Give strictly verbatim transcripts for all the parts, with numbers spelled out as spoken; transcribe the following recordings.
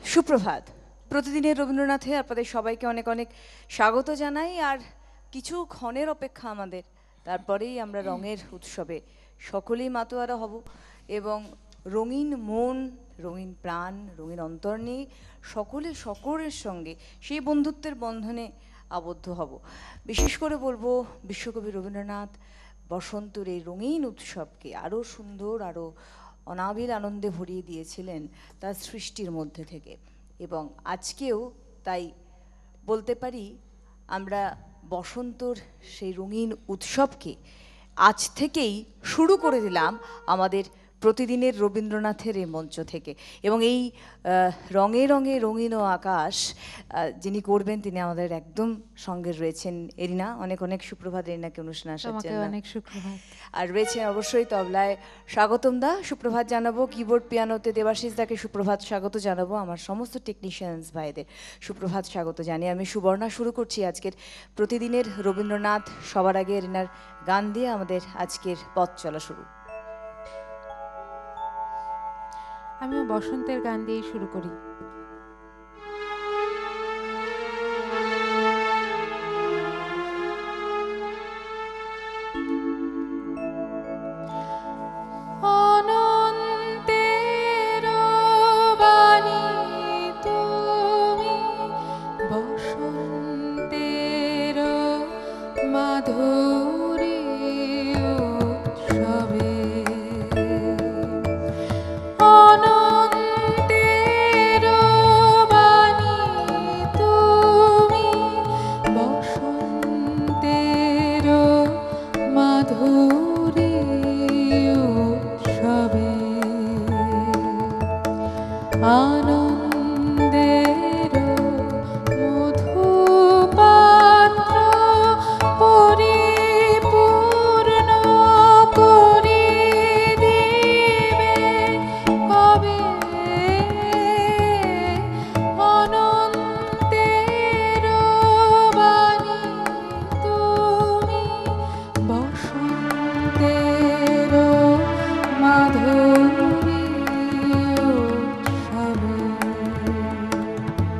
সুপ্রভাত। প্রতিদিনের রবীন্দ্রনাথে আপনাদের সবাইকে অনেক অনেক স্বাগত জানাই। আর কিছু ক্ষণের অপেক্ষা আমাদের, তারপরেই আমরা রঙের উৎসবে সকলেই মাতোয়ারা হব এবং রঙিন মন, রঙিন প্রাণ, রঙিন অন্তর নিয়ে সকলে সকলের সঙ্গে সেই বন্ধুত্বের বন্ধনে আবদ্ধ হব। বিশেষ করে বলবো, বিশ্বকবি রবীন্দ্রনাথ বসন্তর এই রঙিন উৎসবকে আরও সুন্দর, আরও অনাবিল আনন্দে ভরিয়ে দিয়েছিলেন তার সৃষ্টির মধ্যে থেকে। এবং আজকেও তাই বলতে পারি, আমরা বসন্তর সেই রঙিন উৎসবকে আজ থেকেই শুরু করে দিলাম আমাদের প্রতিদিনের রবীন্দ্রনাথের এই মঞ্চ থেকে। এবং এই রঙে রঙে রঙিন ও আকাশ যিনি করবেন, তিনি আমাদের একদম সঙ্গে রয়েছেন এরিনা। অনেক অনেক সুপ্রভাত এরিনাকে অনুষ্ঠানে আসার জন্য। অনেক সুপ্রভাত। আর রয়েছেন অবশ্যই তবলায় স্বাগতম দা, সুপ্রভাত জানাবো। কিবোর্ড পিয়ানোতে দেবাশিস দাকে সুপ্রভাত স্বাগত জানাবো। আমার সমস্ত টেকনিশিয়ানস ভাইদের সুপ্রভাত স্বাগত জানিয়ে আমি সুবর্ণা শুরু করছি আজকের প্রতিদিনের রবীন্দ্রনাথ। সবার আগে এরিনার গান দিয়ে আমাদের আজকের পথ চলা শুরু। আমিও বসন্তের গান দিয়ে শুরু করি। অনন্তের বাণী তুমি, বসন্তের মাধুরী উৎসবে। অনন্তের বাণী তুমি, বসন্তের মাধুরী উৎসবে। আনন্দের মধুপাত্র পরিপূর্ণ করে দিবে কবে। অনন্তের বাণী তুমি, বসন্তের মাধুরী উৎসবে।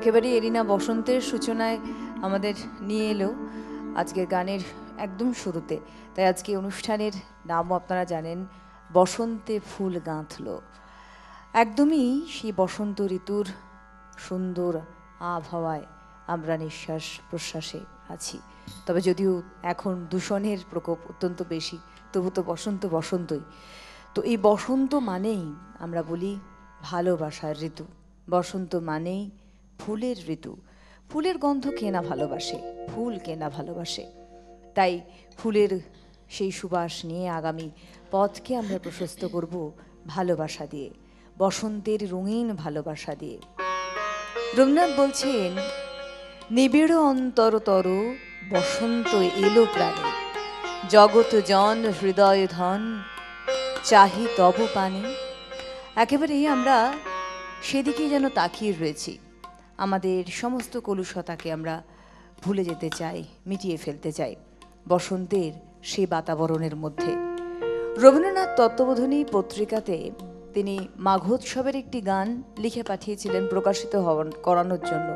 একেবারেই এরিনা বসন্তের সূচনায় আমাদের নিয়ে এলো আজকের গানের একদম শুরুতে। তাই আজকে অনুষ্ঠানের নামও আপনারা জানেন, বসন্তে ফুল গাঁথলো। একদমই সেই বসন্ত ঋতুর সুন্দর আবহাওয়ায় আমরা নিঃশ্বাস প্রশ্বাসে আছি। তবে যদিও এখন দূষণের প্রকোপ অত্যন্ত বেশি, তবু তো বসন্ত বসন্তই। তো এই বসন্ত মানেই আমরা বলি ভালোবাসার ঋতু। বসন্ত মানেই ফুলের ঋতু। ফুলের গন্ধ কে না ভালোবাসে, ফুল কে না ভালোবাসে। তাই ফুলের সেই সুবাস নিয়ে আগামী পথকে আমরা প্রশস্ত করব ভালোবাসা দিয়ে, বসন্তের রঙিন ভালোবাসা দিয়ে। রবীন্দ্রনাথ বলছেন, নিবিড় অন্তরতর বসন্ত এলো প্রাণে, জগৎ জন হৃদয় ধন চাহি তব পানে। একেবারেই আমরা সেদিকেই যেন তাকিয়ে রয়েছি। আমাদের সমস্ত কলুষতাকে আমরা ভুলে যেতে চাই, মিটিয়ে ফেলতে চাই বসন্তের সেই বাতাবরণের মধ্যে। রবীন্দ্রনাথ তত্ত্ববোধিনী পত্রিকাতে তিনি মাঘোৎসবের একটি গান লিখে পাঠিয়েছিলেন প্রকাশিত হওয়ার করানোর জন্য।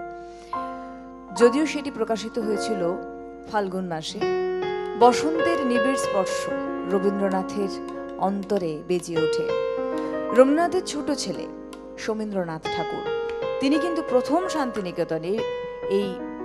যদিও সেটি প্রকাশিত হয়েছিল ফাল্গুন মাসে, বসন্তের নিবিড় স্পর্শ রবীন্দ্রনাথের অন্তরে বেজে ওঠে। রবীন্দ্রনাথের ছোট ছেলে সোমেন্দ্রনাথ ঠাকুর, তিনি কিন্তু প্রথম শান্তিনিকেতনে এই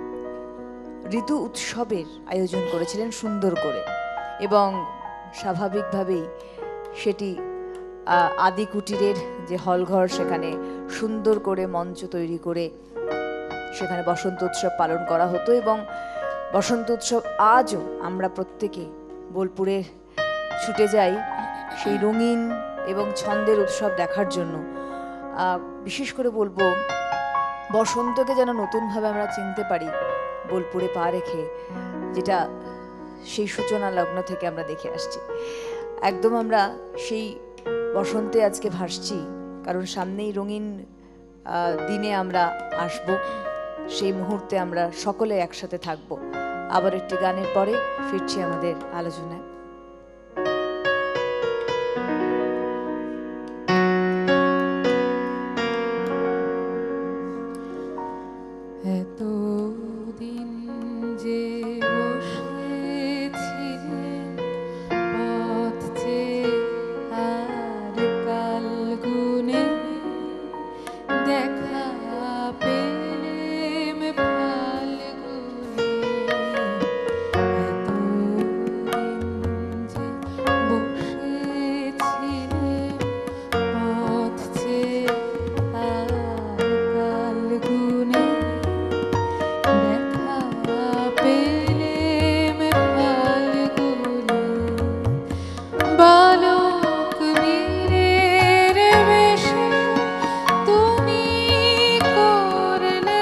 ঋতু উৎসবের আয়োজন করেছিলেন সুন্দর করে, এবং স্বাভাবিকভাবেই সেটি আদি কুটিরের যে হলঘর, সেখানে সুন্দর করে মঞ্চ তৈরি করে সেখানে বসন্ত উৎসব পালন করা হতো। এবং বসন্ত উৎসব আজও আমরা প্রত্যেকে বোলপুরে ছুটে যাই সেই রঙিন এবং ছন্দের উৎসব দেখার জন্য। বিশেষ করে বলবো, বসন্তকে যেন নতুনভাবে আমরা চিনতে পারি বোলপুরে পা রেখে, যেটা সেই সূচনা লগ্ন থেকে আমরা দেখে আসছি। একদম আমরা সেই বসন্তে আজকে ভাসছি, কারণ সামনেই রঙিন দিনে আমরা আসব। সেই মুহূর্তে আমরা সকলে একসাথে থাকব। আবার একটি গানের পরে ফিরছি আমাদের আলোচনায়। এতদিন যে বসেছিলেন পথ চেয়ে আর কাল গুনে, দেখা পেলেম ফাল্গুনে। এতদিন যে বসেছিলেন পথ চেয়ে আর কাল গুনে, বালক বীরের বেশে তুমি করলে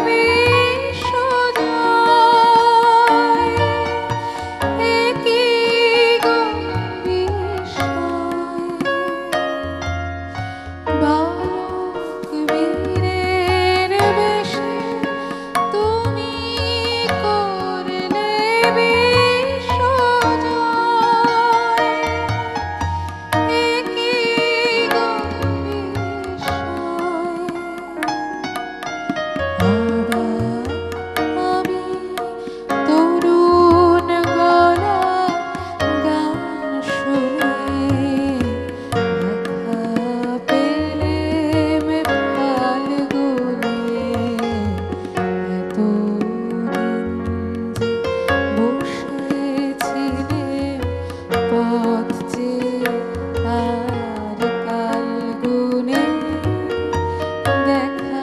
বিশ্বজয়, একই গো বিষয়। বালক বীরের বেশে তুমি করলে বিশ্বজয়, একই গো বিষয়। আবার আমি তরুণ গলা গান শুনে, দেখা পেলেম ফাল্গুনে। এতদিন যে বসেছিলেম পথ চেয়ে আর কাল গুনে, দেখা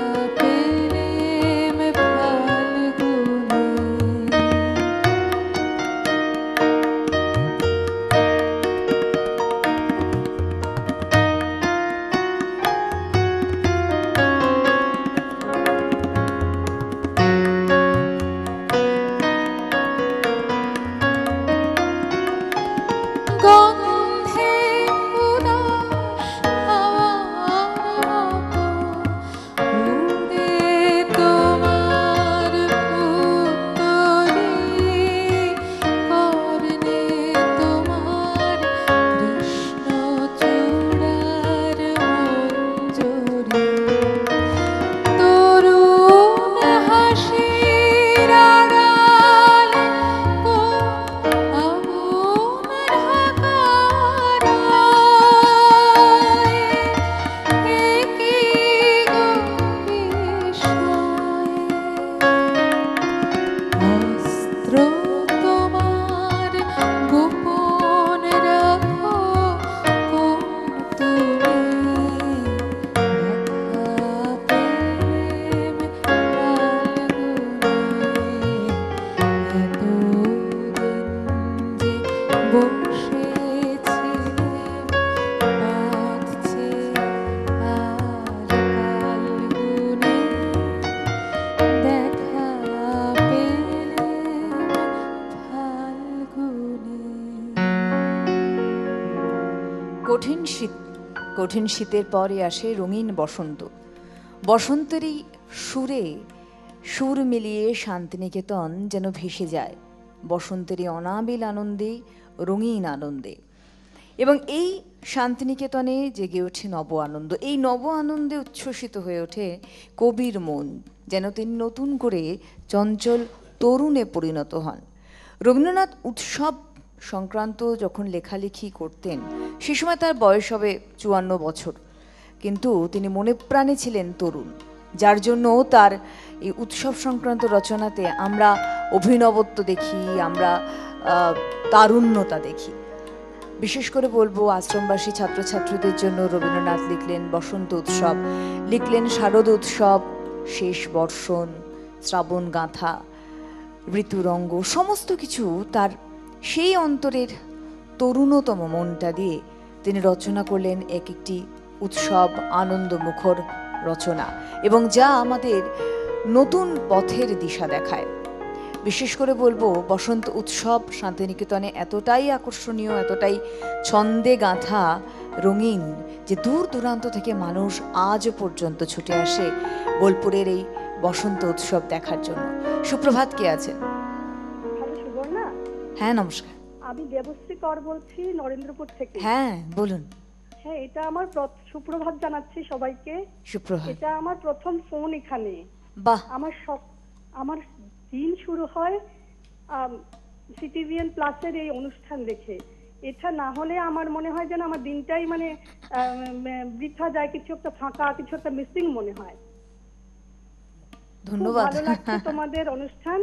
পেলেম ফাল্গুনে। বসেছিলেম বাঁধছে আর কালগুনে, দেখা পেলেম ফাল্গুনে। কঠিন শীত, কঠিন শীতের পরে আসে রঙিন বসন্ত। বসন্তেরই সুরে সুর মিলিয়ে শান্তিনিকেতন যেন ভেসে যায় বসন্তেরই অনাবিল আনন্দে, রঙিন আনন্দে। এবং এই শান্তিনিকেতনে জেগে ওঠে নব আনন্দ। এই নব আনন্দে উচ্ছ্বসিত হয়ে ওঠে কবির মন, যেন তিনি নতুন করে চঞ্চল তরুণে পরিণত হন। রবীন্দ্রনাথ উৎসব সংক্রান্ত যখন লেখালেখি করতেন সে সময় তার বয়স হবে চুয়ান্ন বছর, কিন্তু তিনি মনে প্রাণে ছিলেন তরুণ, যার জন্য তার এই উৎসব সংক্রান্ত রচনাতে আমরা অভিনবত্ব দেখি, আমরা তারুণ্যতা দেখি। বিশেষ করে বলবো আশ্রমবাসী ছাত্রছাত্রীদের জন্য রবীন্দ্রনাথ লিখলেন বসন্ত উৎসব, লিখলেন শারদ উৎসব, শেষ বর্ষণ, শ্রাবণ গাঁথা, ঋতুরঙ্গ, সমস্ত কিছু তার সেই অন্তরের তরুণতম মনটা দিয়ে তিনি রচনা করলেন এক একটি উৎসব আনন্দমুখর রচনা, এবং যা আমাদের নতুন পথের দিশা দেখায়। বিশেষ করে বলবো বসন্ত উৎসব শান্তিনিকেতনে এতটাই আকর্ষণীয়, এতটাই ছন্দে গাঁথা, রঙিন, যে দূর দূরান্ত থেকে মানুষ আজও পর্যন্ত ছুটে আসে বোলপুরের এই বসন্ত উৎসব দেখার জন্য। সুপ্রভাত, কে আছেন? সুবর্ণা, হ্যাঁ নমস্কার। আমি দেবশ্রী কর বলছি নরেন্দ্রপুর থেকে। হ্যাঁ বলুন। হ্যাঁ, এটা আমার প্র- সুপ্রভাত জানাচ্ছি সবাইকে। সুপ্রভাত। এটা আমার প্রথম ফোন এখানে। বাহ। আমার সব আমার দিন শুরু হয় সিটিভিএন প্লাসের এই অনুষ্ঠান দেখে। এটা না হলে আমার মনে হয় যেন আমার দিনটাই মানে আম, বৃথা যায়, কিছু একটা ফাঁকা, কিছু একটা মিসিং মনে হয়। খুব ধন্যবাদ। ভালো লাগছে তোমাদের অনুষ্ঠান।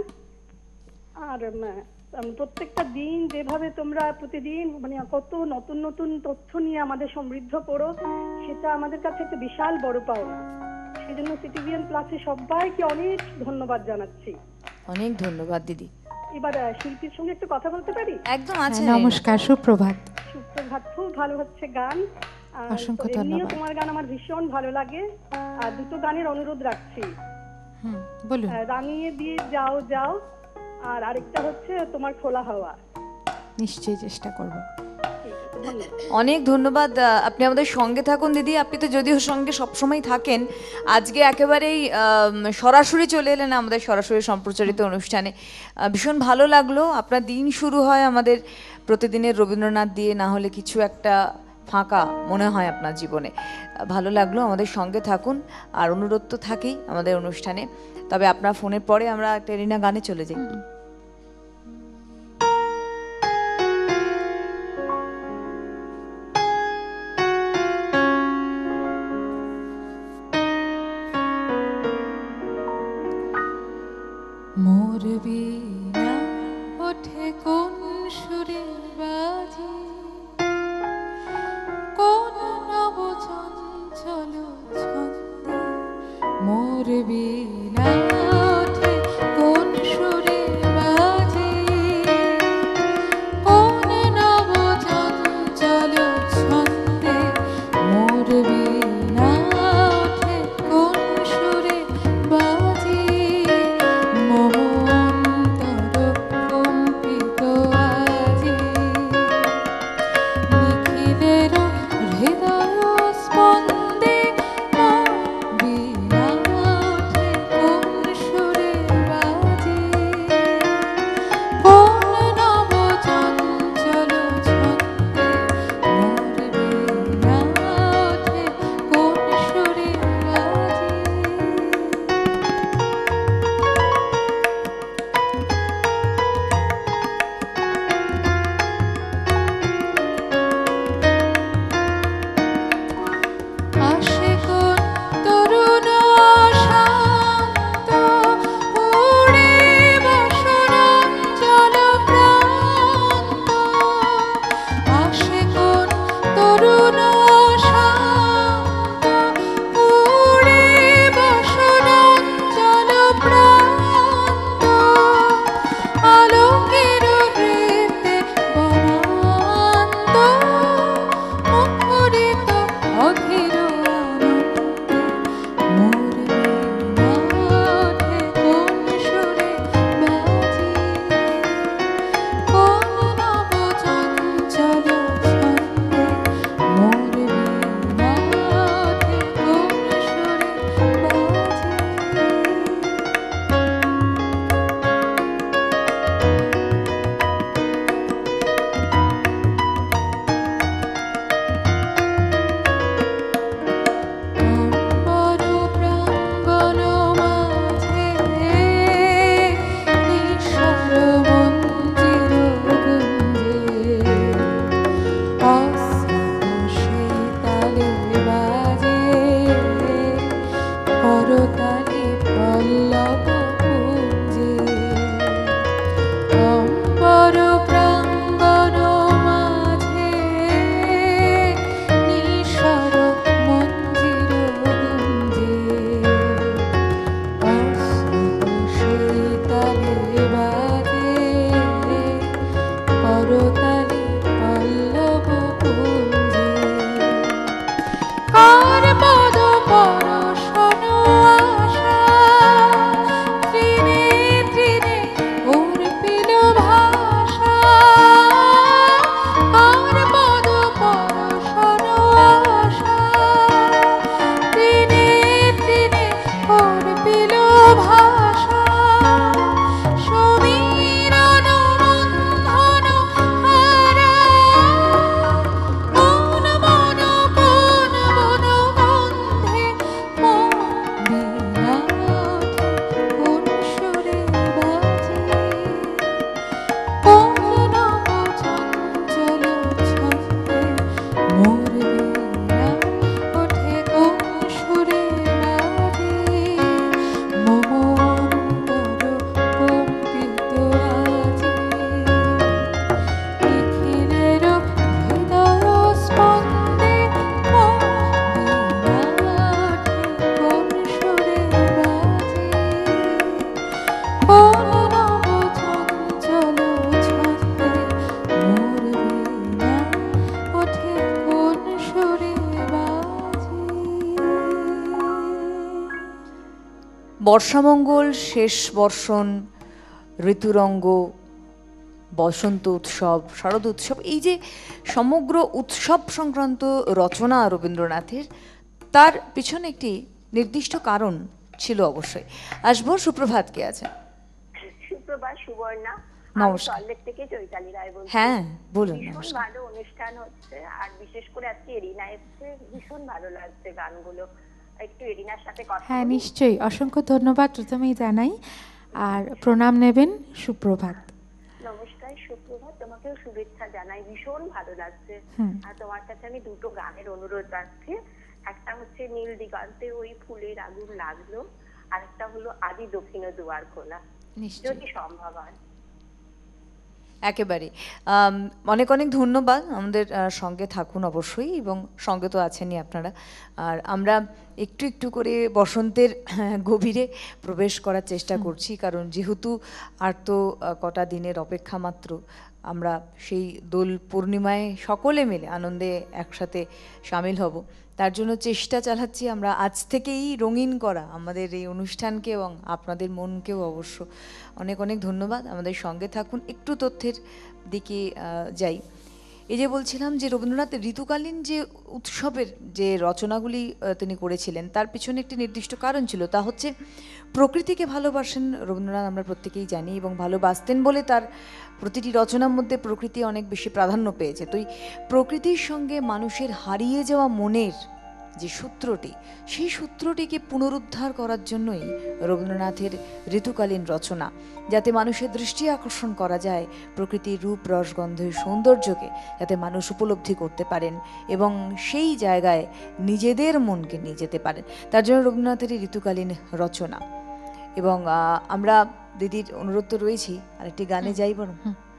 আর উম, উম, প্রত্যেকটা দিন যেভাবে তোমরা প্রতিদিন মানে কত নতুন নতুন তথ্য নিয়ে আমাদের সমৃদ্ধ করো, সেটা আমাদের কাছে একটা বিশাল বড় পাওনা। সেই জন্য সিটিভিএন প্লাসে সবাইকে অনেক ধন্যবাদ জানাচ্ছি। অনেক ধন্যবাদ দিদি। এবার আহ, শিল্পীর সঙ্গে একটু কথা বলতে পারি? একদম হ্যাঁ, আছে। নমস্কার, সুপ্রভাত। সুপ্রভাত, খুব ভালো হচ্ছে গান। আর অসংখ্য তো এমনিও ধন্যবাদ। তোমার গান আমার ভীষণ ভালো লাগে। আর দুটো গানের অনুরোধ রাখছি। হুম, বলুন। আহ, রাঙিয়ে দিয়ে যাও যাও, আর আরেকটা হচ্ছে তোমার খোলা হাওয়া। নিশ্চয়ই চেষ্টা করব। ঠিক আছে, ধন্যবাদ। অনেক ধন্যবাদ। আহ, আপনি আমাদের সঙ্গে থাকুন দিদি। আপনি তো যদিও সঙ্গে সবসময় থাকেন, আজকে একেবারেই আম, সরাসরি চলে এলেন আমাদের সরাসরি সম্প্রচারিত অনুষ্ঠানে। আহ, ভীষণ ভালো লাগলো। আপনার দিন শুরু হয় আমাদের প্রতিদিনের রবীন্দ্রনাথ দিয়ে, না হলে কিছু একটা ফাঁকা মনে হয় আপনার জীবনে। আহ, ভালো লাগলো। আমাদের সঙ্গে থাকুন, আর অনুরোধ তো থাকেই আমাদের অনুষ্ঠানে। তবে আপনার ফোনের পরে আমরা একটা এরিনা গানে চলে যাই। মোর বীণা ওঠে কোন সুরে বাজি, কোন নব চঞ্চল ছন্দে। মোর বীণা ওঠে কোন সুরে বর্ষামঙ্গল, শেষ বর্ষণ, ঋতুরঙ্গ, বসন্ত উৎসব, শারদ উৎসব, এই যে সমগ্র উৎসব সংক্রান্ত রচনা রবীন্দ্রনাথের, তার পিছনে একটি নির্দিষ্ট কারণ ছিল অবশ্যই। আসবো সুপ্রভাত, কে আছে? সুপ্রভাত, সুবর্ণা। নমস্কার। সল্লেক থেকে চৈতালি রায় বলছি। হ্যাঁ বলুন। ভীষণ নমস্কার। ভালো অনুষ্ঠান হচ্ছে, আর বিশেষ করে আজকে এরিনা এসছে, ভীষণ ভালো লাগছে গানগুলো। একটু এরিনার সাথে কথা হ্যাঁ বলি? নিশ্চয়ই, অসংখ্য ধন্যবাদ প্রথমেই জানাই, আর প্রণাম নেবেন। সুপ্রভাত। নমস্কার, সুপ্রভাত, তোমাকেও শুভেচ্ছা জানাই। ভীষণ ভালো লাগছে। হুম। আর তোমার কাছে আমি দুটো গানের অনুরোধ রাখছি। একটা হচ্ছে নীল দিগন্তে ওই ফুলের আগুন লাগলো, আর একটা হলো আদি দক্ষিণ দুয়ার খোলা, নিশ্চয়ই। যদি সম্ভব হয়। একেবারে আম, অনেক অনেক ধন্যবাদ। আমাদের আহ, সঙ্গে থাকুন অবশ্যই, এবং সঙ্গে তো আছেনই আপনারা। আর আমরা একটু একটু করে বসন্তের গভীরে প্রবেশ করার চেষ্টা করছি, কারণ যেহেতু আর তো আহ, কটা দিনের অপেক্ষা মাত্র, আমরা সেই দোল পূর্ণিমায় সকলে মিলে আনন্দে একসাথে সামিল হব। তার জন্য চেষ্টা চালাচ্ছি আমরা আজ থেকেই রঙিন করা আমাদের এই অনুষ্ঠানকে, এবং আপনাদের মনকেও অবশ্য অনেক অনেক ধন্যবাদ। আমাদের সঙ্গে থাকুন, একটু তথ্যের দিকে আহ, যাই। এই যে বলছিলাম যে রবীন্দ্রনাথ ঋতুকালীন যে উৎসবের যে রচনাগুলি আহ, তিনি করেছিলেন, তার পিছনে একটি নির্দিষ্ট কারণ ছিল, তা হচ্ছে প্রকৃতিকে ভালোবাসেন রবীন্দ্রনাথ, আমরা প্রত্যেকেই জানি, এবং ভালোবাসতেন বলে তার প্রতিটি রচনার মধ্যে প্রকৃতি অনেক বেশি প্রাধান্য পেয়েছে। তো এই প্রকৃতির সঙ্গে মানুষের হারিয়ে যাওয়া মনের যে সূত্রটি, সেই সূত্রটিকে পুনরুদ্ধার করার জন্যই রবীন্দ্রনাথের ঋতুকালীন রচনা, যাতে মানুষের দৃষ্টি আকর্ষণ করা যায় প্রকৃতির রূপ, রসগন্ধের সৌন্দর্যকে, যাতে মানুষ উপলব্ধি করতে পারেন এবং সেই জায়গায় নিজেদের মনকে নিয়ে যেতে পারেন। তার জন্য রবীন্দ্রনাথের এই ঋতুকালীন রচনা। এবং আহ, আমরা দিদির অনুরোধ তো রয়েছি, আরেকটি গানে যাই বরং।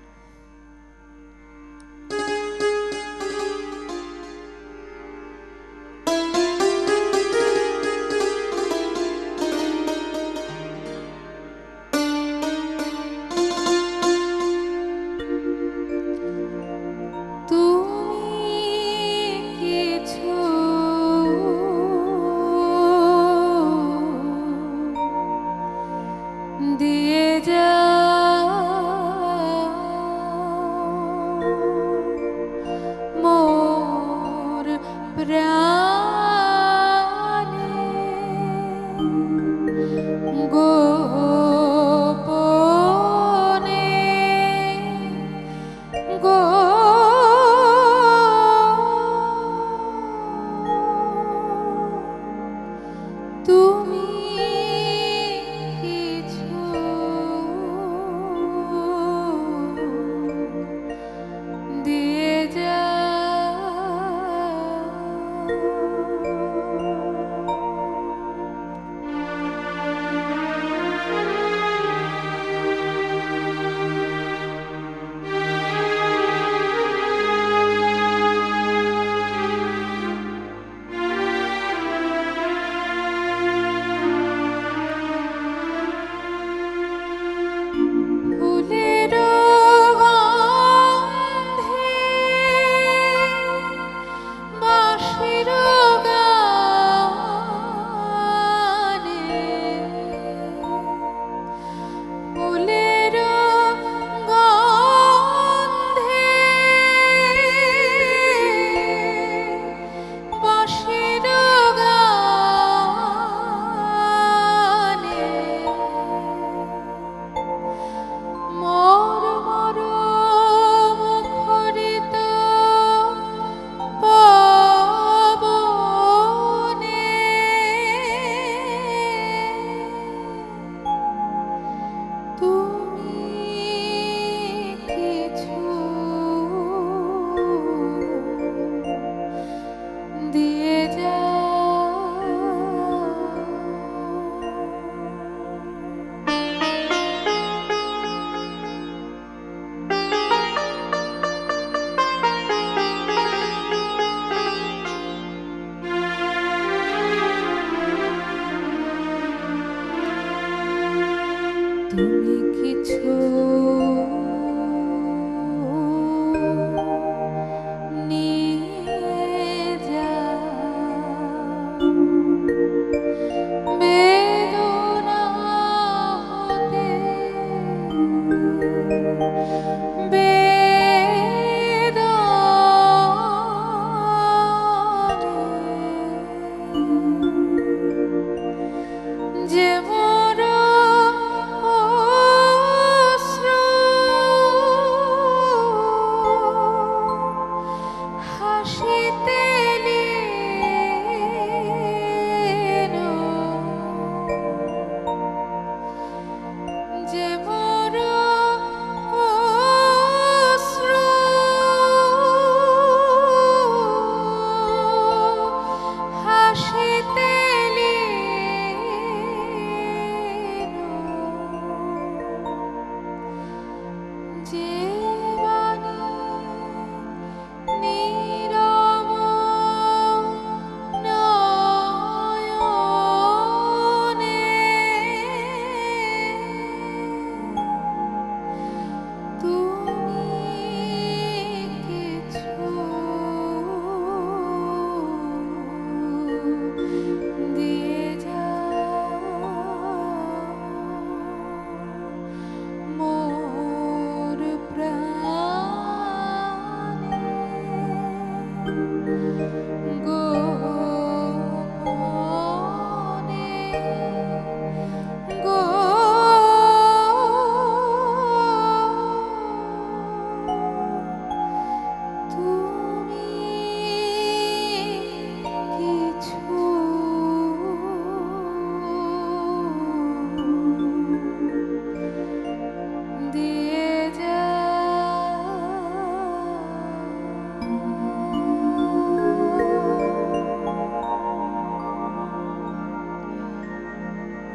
দিয়ে যা মোর প্রাণে গোপনে গো তুমি কিছু দিয়ে যাও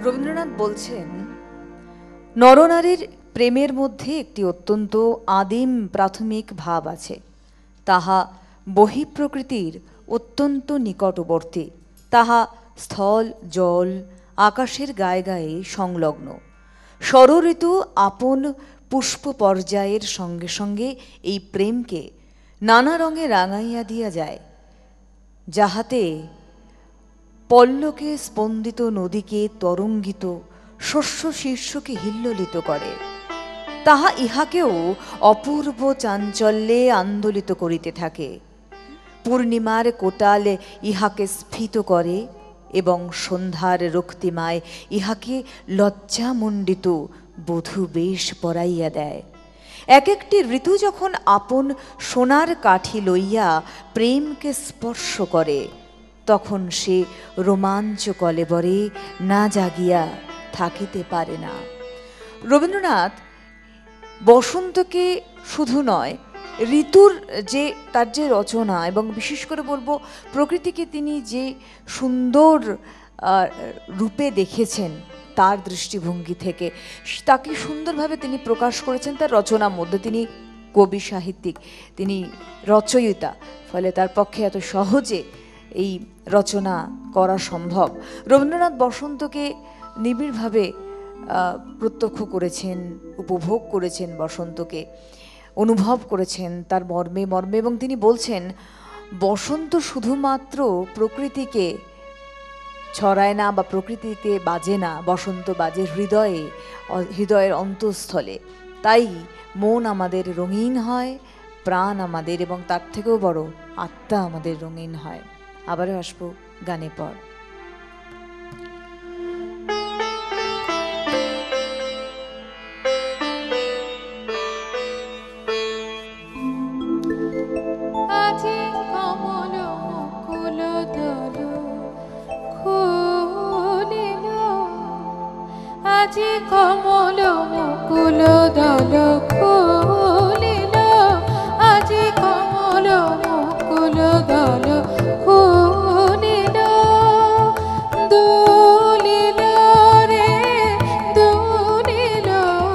রবীন্দ্রনাথ বলছেন, নরনারীর প্রেমের মধ্যে একটি অত্যন্ত আদিম প্রাথমিক ভাব আছে, তাহা বহিঃপ্রকৃতির অত্যন্ত নিকটবর্তী, তাহা স্থল জল আকাশের গায়ে গায়ে সংলগ্ন। ষড়ঋতু আপন পুষ্প পর্যায়ের সঙ্গে সঙ্গে এই প্রেমকে নানা রঙে রাঙাইয়া দিয়া যায়, যাহাতে পল্লকে স্পন্দিত নদীকে তরঙ্গিত, শস্য শীর্ষকে হিল্লোলিত করে। তাহা ইহাকেও অপূর্ব চাঞ্চল্যে আন্দোলিত করিতে থাকে। পূর্ণিমার কোটালে ইহাকে স্ফীত করে এবং সন্ধ্যার রক্তিমায় ইহাকে লজ্জামণ্ডিত বধূ বেশ পরাইয়া দেয়। এক একটি ঋতু যখন আপন সোনার কাঠি লইয়া প্রেমকে স্পর্শ করে, তখন সে রোমাঞ্চ কলেবরে না জাগিয়া থাকিতে পারে না। রবীন্দ্রনাথ বসন্তকে শুধু নয়, ঋতুর যে তার যে রচনা, এবং বিশেষ করে বলবো প্রকৃতিকে তিনি যে সুন্দর রূপে দেখেছেন তার দৃষ্টিভঙ্গি থেকে, তাকে সুন্দরভাবে তিনি প্রকাশ করেছেন তার রচনার মধ্যে। তিনি কবি সাহিত্যিক, তিনি রচয়িতা, ফলে তার পক্ষে এত সহজে এই রচনা করা সম্ভব। রবীন্দ্রনাথ বসন্তকে নিবিড়ভাবে প্রত্যক্ষ করেছেন, উপভোগ করেছেন, বসন্তকে অনুভব করেছেন তার মর্মে মর্মে এবং তিনি বলছেন, বসন্ত শুধুমাত্র প্রকৃতিকে ছড়ায় না বা প্রকৃতিতে বাজে না, বসন্ত বাজে হৃদয়ে, হৃদয়ের অন্তঃস্থলে। তাই মন আমাদের রঙিন হয়, প্রাণ আমাদের, এবং তার থেকেও বড় আত্মা আমাদের রঙিন হয়। আবারও আসবো গানে পর। আজি কমল মুকুল দল খুলিল, আজি কমল মুকুল দল খুলিল, আজি কমল মুকুল দল খুলিল, দুলিল রে দুলিল,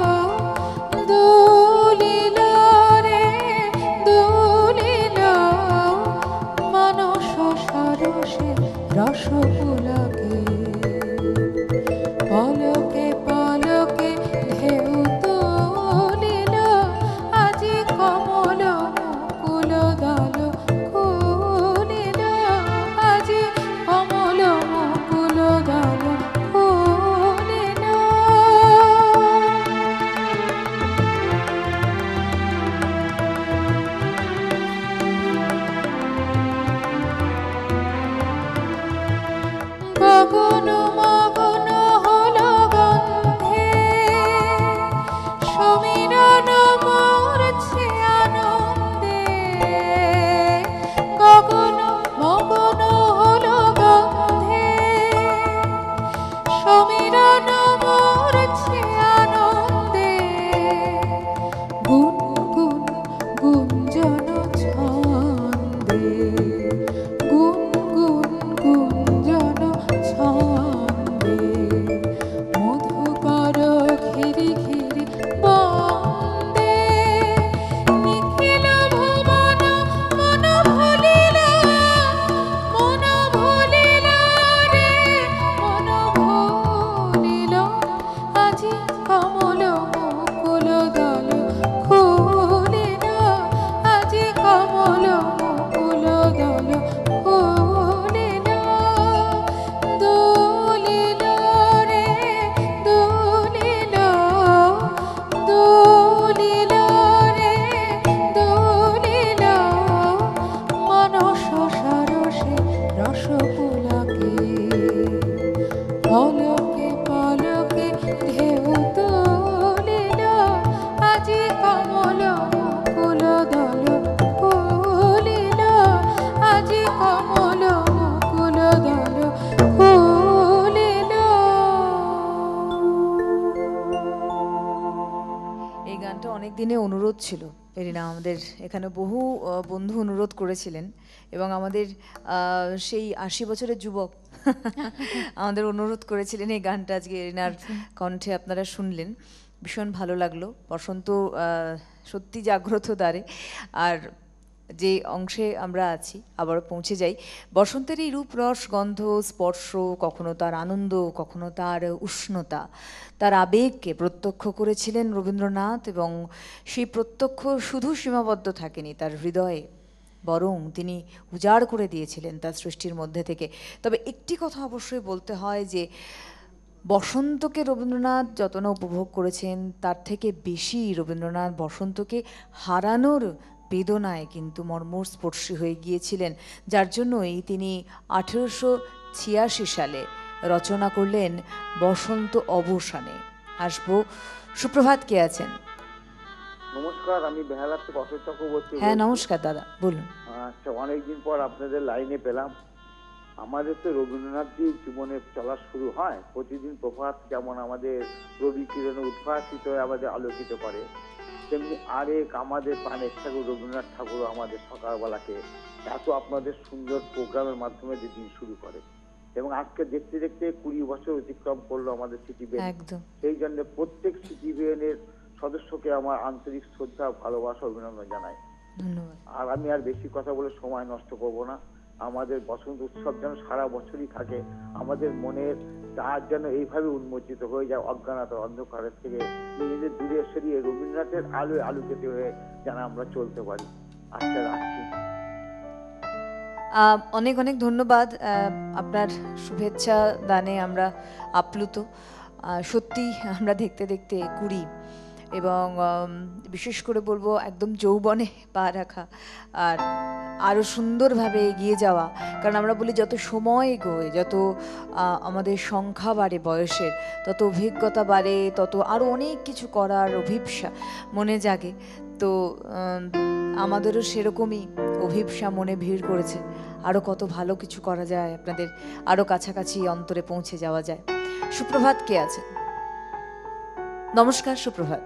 দুলিল রে দুলিল, মানস সরসে রস পুলকে, পলকে পলকে ঢেউ তুলিল, আজি কমল মুকুল দল খুলিল, আজি কমল মুকুল দল খুলিল। গগন মগন হল গন্ধে, সমীরণ মরছে আনন্দে, গগন মগন হল গন্ধে, সমীরণ মরছে আনন্দে, গুন গুন গুঞ্জন ছন্দে, গুন গুন গুঞ্জন ছন্দে, মধুকর ঘিরি ঘিরি বন্দে, নিখিল ভুবন মন ভুলিল, মন ভুলিল রে মন ভুলিল, আজি কমল মুকুল দল খুলিল, আজি কমল মুকুল দল খুলিল, দুলিল রে দুলিল, দুলিল রে দুলিল, মানস সরসে রস পুলকে, পলকে পলকে ঢেউ তুলিল, আজি কমল মুকুল দল খুলিল, আজি কমল মুকুল দল খুলিল। এই গানটা অনেক দিনে অনুরোধ ছিল এরিনা, আমাদের এখানে বহু আহ, বন্ধু অনুরোধ করেছিলেন, এবং আমাদের আহ, সেই আশি বছরের যুবক আমাদের অনুরোধ করেছিলেন এই গানটা, আজকে এনার কণ্ঠে আপনারা শুনলেন, ভীষণ ভালো লাগলো। বসন্ত আহ, সত্যি জাগ্রত দ্বারে। আর যে অংশে আমরা আছি আবারও পৌঁছে যাই, বসন্তের এই রূপ রস গন্ধ স্পর্শ, কখনো তার আনন্দ, কখনো তার উষ্ণতা, তার আবেগকে প্রত্যক্ষ করেছিলেন রবীন্দ্রনাথ, এবং সেই প্রত্যক্ষ শুধু সীমাবদ্ধ থাকেনি তার হৃদয়ে, বরং তিনি উজাড় করে দিয়েছিলেন তার সৃষ্টির মধ্যে থেকে। তবে একটি কথা অবশ্যই বলতে হয় যে বসন্তকে রবীন্দ্রনাথ যত না উপভোগ করেছেন, তার থেকে বেশি রবীন্দ্রনাথ বসন্তকে হারানোর বেদনায় কিন্তু মর্মস্পর্শী হয়ে গিয়েছিলেন, যার জন্যই তিনি আঠেরোশো ছিয়াশি সালে রচনা করলেন বসন্ত অবসানে। আসবো, সুপ্রভাত, কে আছেন? নমস্কার, আমি বেহালার থেকে অশোক চক্রবর্তী। হ্যাঁ বলছি। নমস্কার দাদা, বলুন। আচ্ছা, অনেকদিন পর আপনাদের লাইনে পেলাম। আমাদের তো রবীন্দ্রনাথজির জীবনে চলা শুরু হয় প্রতিদিন প্রভাত যেমন আমাদের রবি কিরণে উদ্ভাসিত হয়ে আমাদের আলোকিত করে, তেমনি আরেক আমাদের প্রাণের ঠাকুর রবীন্দ্রনাথ ঠাকুর আমাদের সকালবেলাকে এত আপনাদের সুন্দর প্রোগ্রামের মাধ্যমে যে দিন শুরু করে, এবং আজকে দেখতে দেখতে কুড়ি বছর অতিক্রম করলো আমাদের সিটি বেন। একদম। সেই জন্য প্রত্যেক সিটি বেনের সদস্যকে আমার আন্তরিক শ্রদ্ধা, ভালোবাসা, অভিনন্দন জানাই। ধন্যবাদ। আর আমি আর বেশি কথা বলে সময় নষ্ট করব না। আমাদের বসন্ত উৎসব যেন সারা বছরই থাকে, আমাদের মনের তার যেন এইভাবে উন্মোচিত হয়ে যায় অজ্ঞানতার অন্ধকারের থেকে, নিজেদের দূরে সরিয়ে রবীন্দ্রনাথের আলোয় আলোকিত হয়ে যেন আমরা চলতে পারি। আচ্ছা, রাখছি। আহ, অনেক অনেক ধন্যবাদ। আহ, আপনার শুভেচ্ছা দানে আমরা আপ্লুত। আহ, সত্যি আমরা দেখতে দেখতে কুড়ি, এবং আম, বিশেষ করে বলবো একদম যৌবনে পা রাখা, আর আরও সুন্দরভাবে এগিয়ে যাওয়া। কারণ আমরা বলি যত সময় এগোয়, যত আহ, আমাদের সংখ্যা বাড়ে বয়সের, তত অভিজ্ঞতা বাড়ে, তত আরও অনেক কিছু করার অভিপ্সা মনে জাগে। তো আম, আমাদেরও সেরকমই অভিপ্সা মনে ভিড় করেছে, আরও কত ভালো কিছু করা যায়, আপনাদের আরও কাছাকাছি অন্তরে পৌঁছে যাওয়া যায়। সুপ্রভাত, কে আছে? নমস্কার, সুপ্রভাত।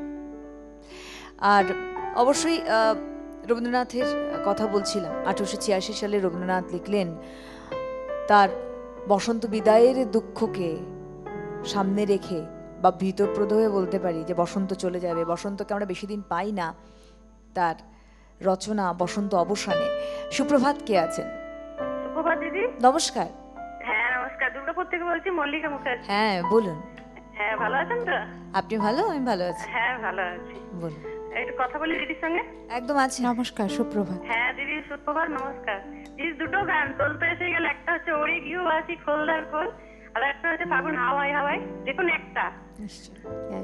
আর অবশ্যই আহ, রবীন্দ্রনাথের কথা বলছিলাম। আঠারোশো ছিয়াশি সালে রবীন্দ্রনাথ লিখলেন, তার বসন্ত বিদায়ের দুঃখকে সামনে রেখে, বা ভীতপ্রদ হয়ে বলতে পারি যে বসন্ত চলে যাবে, বসন্তকে আমরা বেশি দিন পাই না, তার রচনা বসন্ত অবসানে। সুপ্রভাত, কে আছেন? সুপ্রভাত দিদি। নমস্কার। হ্যাঁ নমস্কার, দুর্গাপুর থেকে বলছি, মল্লিকা মুখার্জি। হ্যাঁ বলুন। হ্যাঁ, ভালো আছেন তো? আপনি ভালো? আমি ভালো আছি। হ্যাঁ ভালো আছি। বলুন। একটু কথা বলি দিদির সঙ্গে। একদম আছে। নমস্কার, সুপ্রভাত। হ্যাঁ দিদি, সুপ্রভাত, নমস্কার। দিদি, দুটো গান চলতে এসে গেল, একটা হচ্ছে ওরে গিয়েও আছি খোলদার খোল, আর একটা হচ্ছে ফাগুন হাওয়ায় হাওয়ায়, দেখুন একটা। নিশ্চয়ই।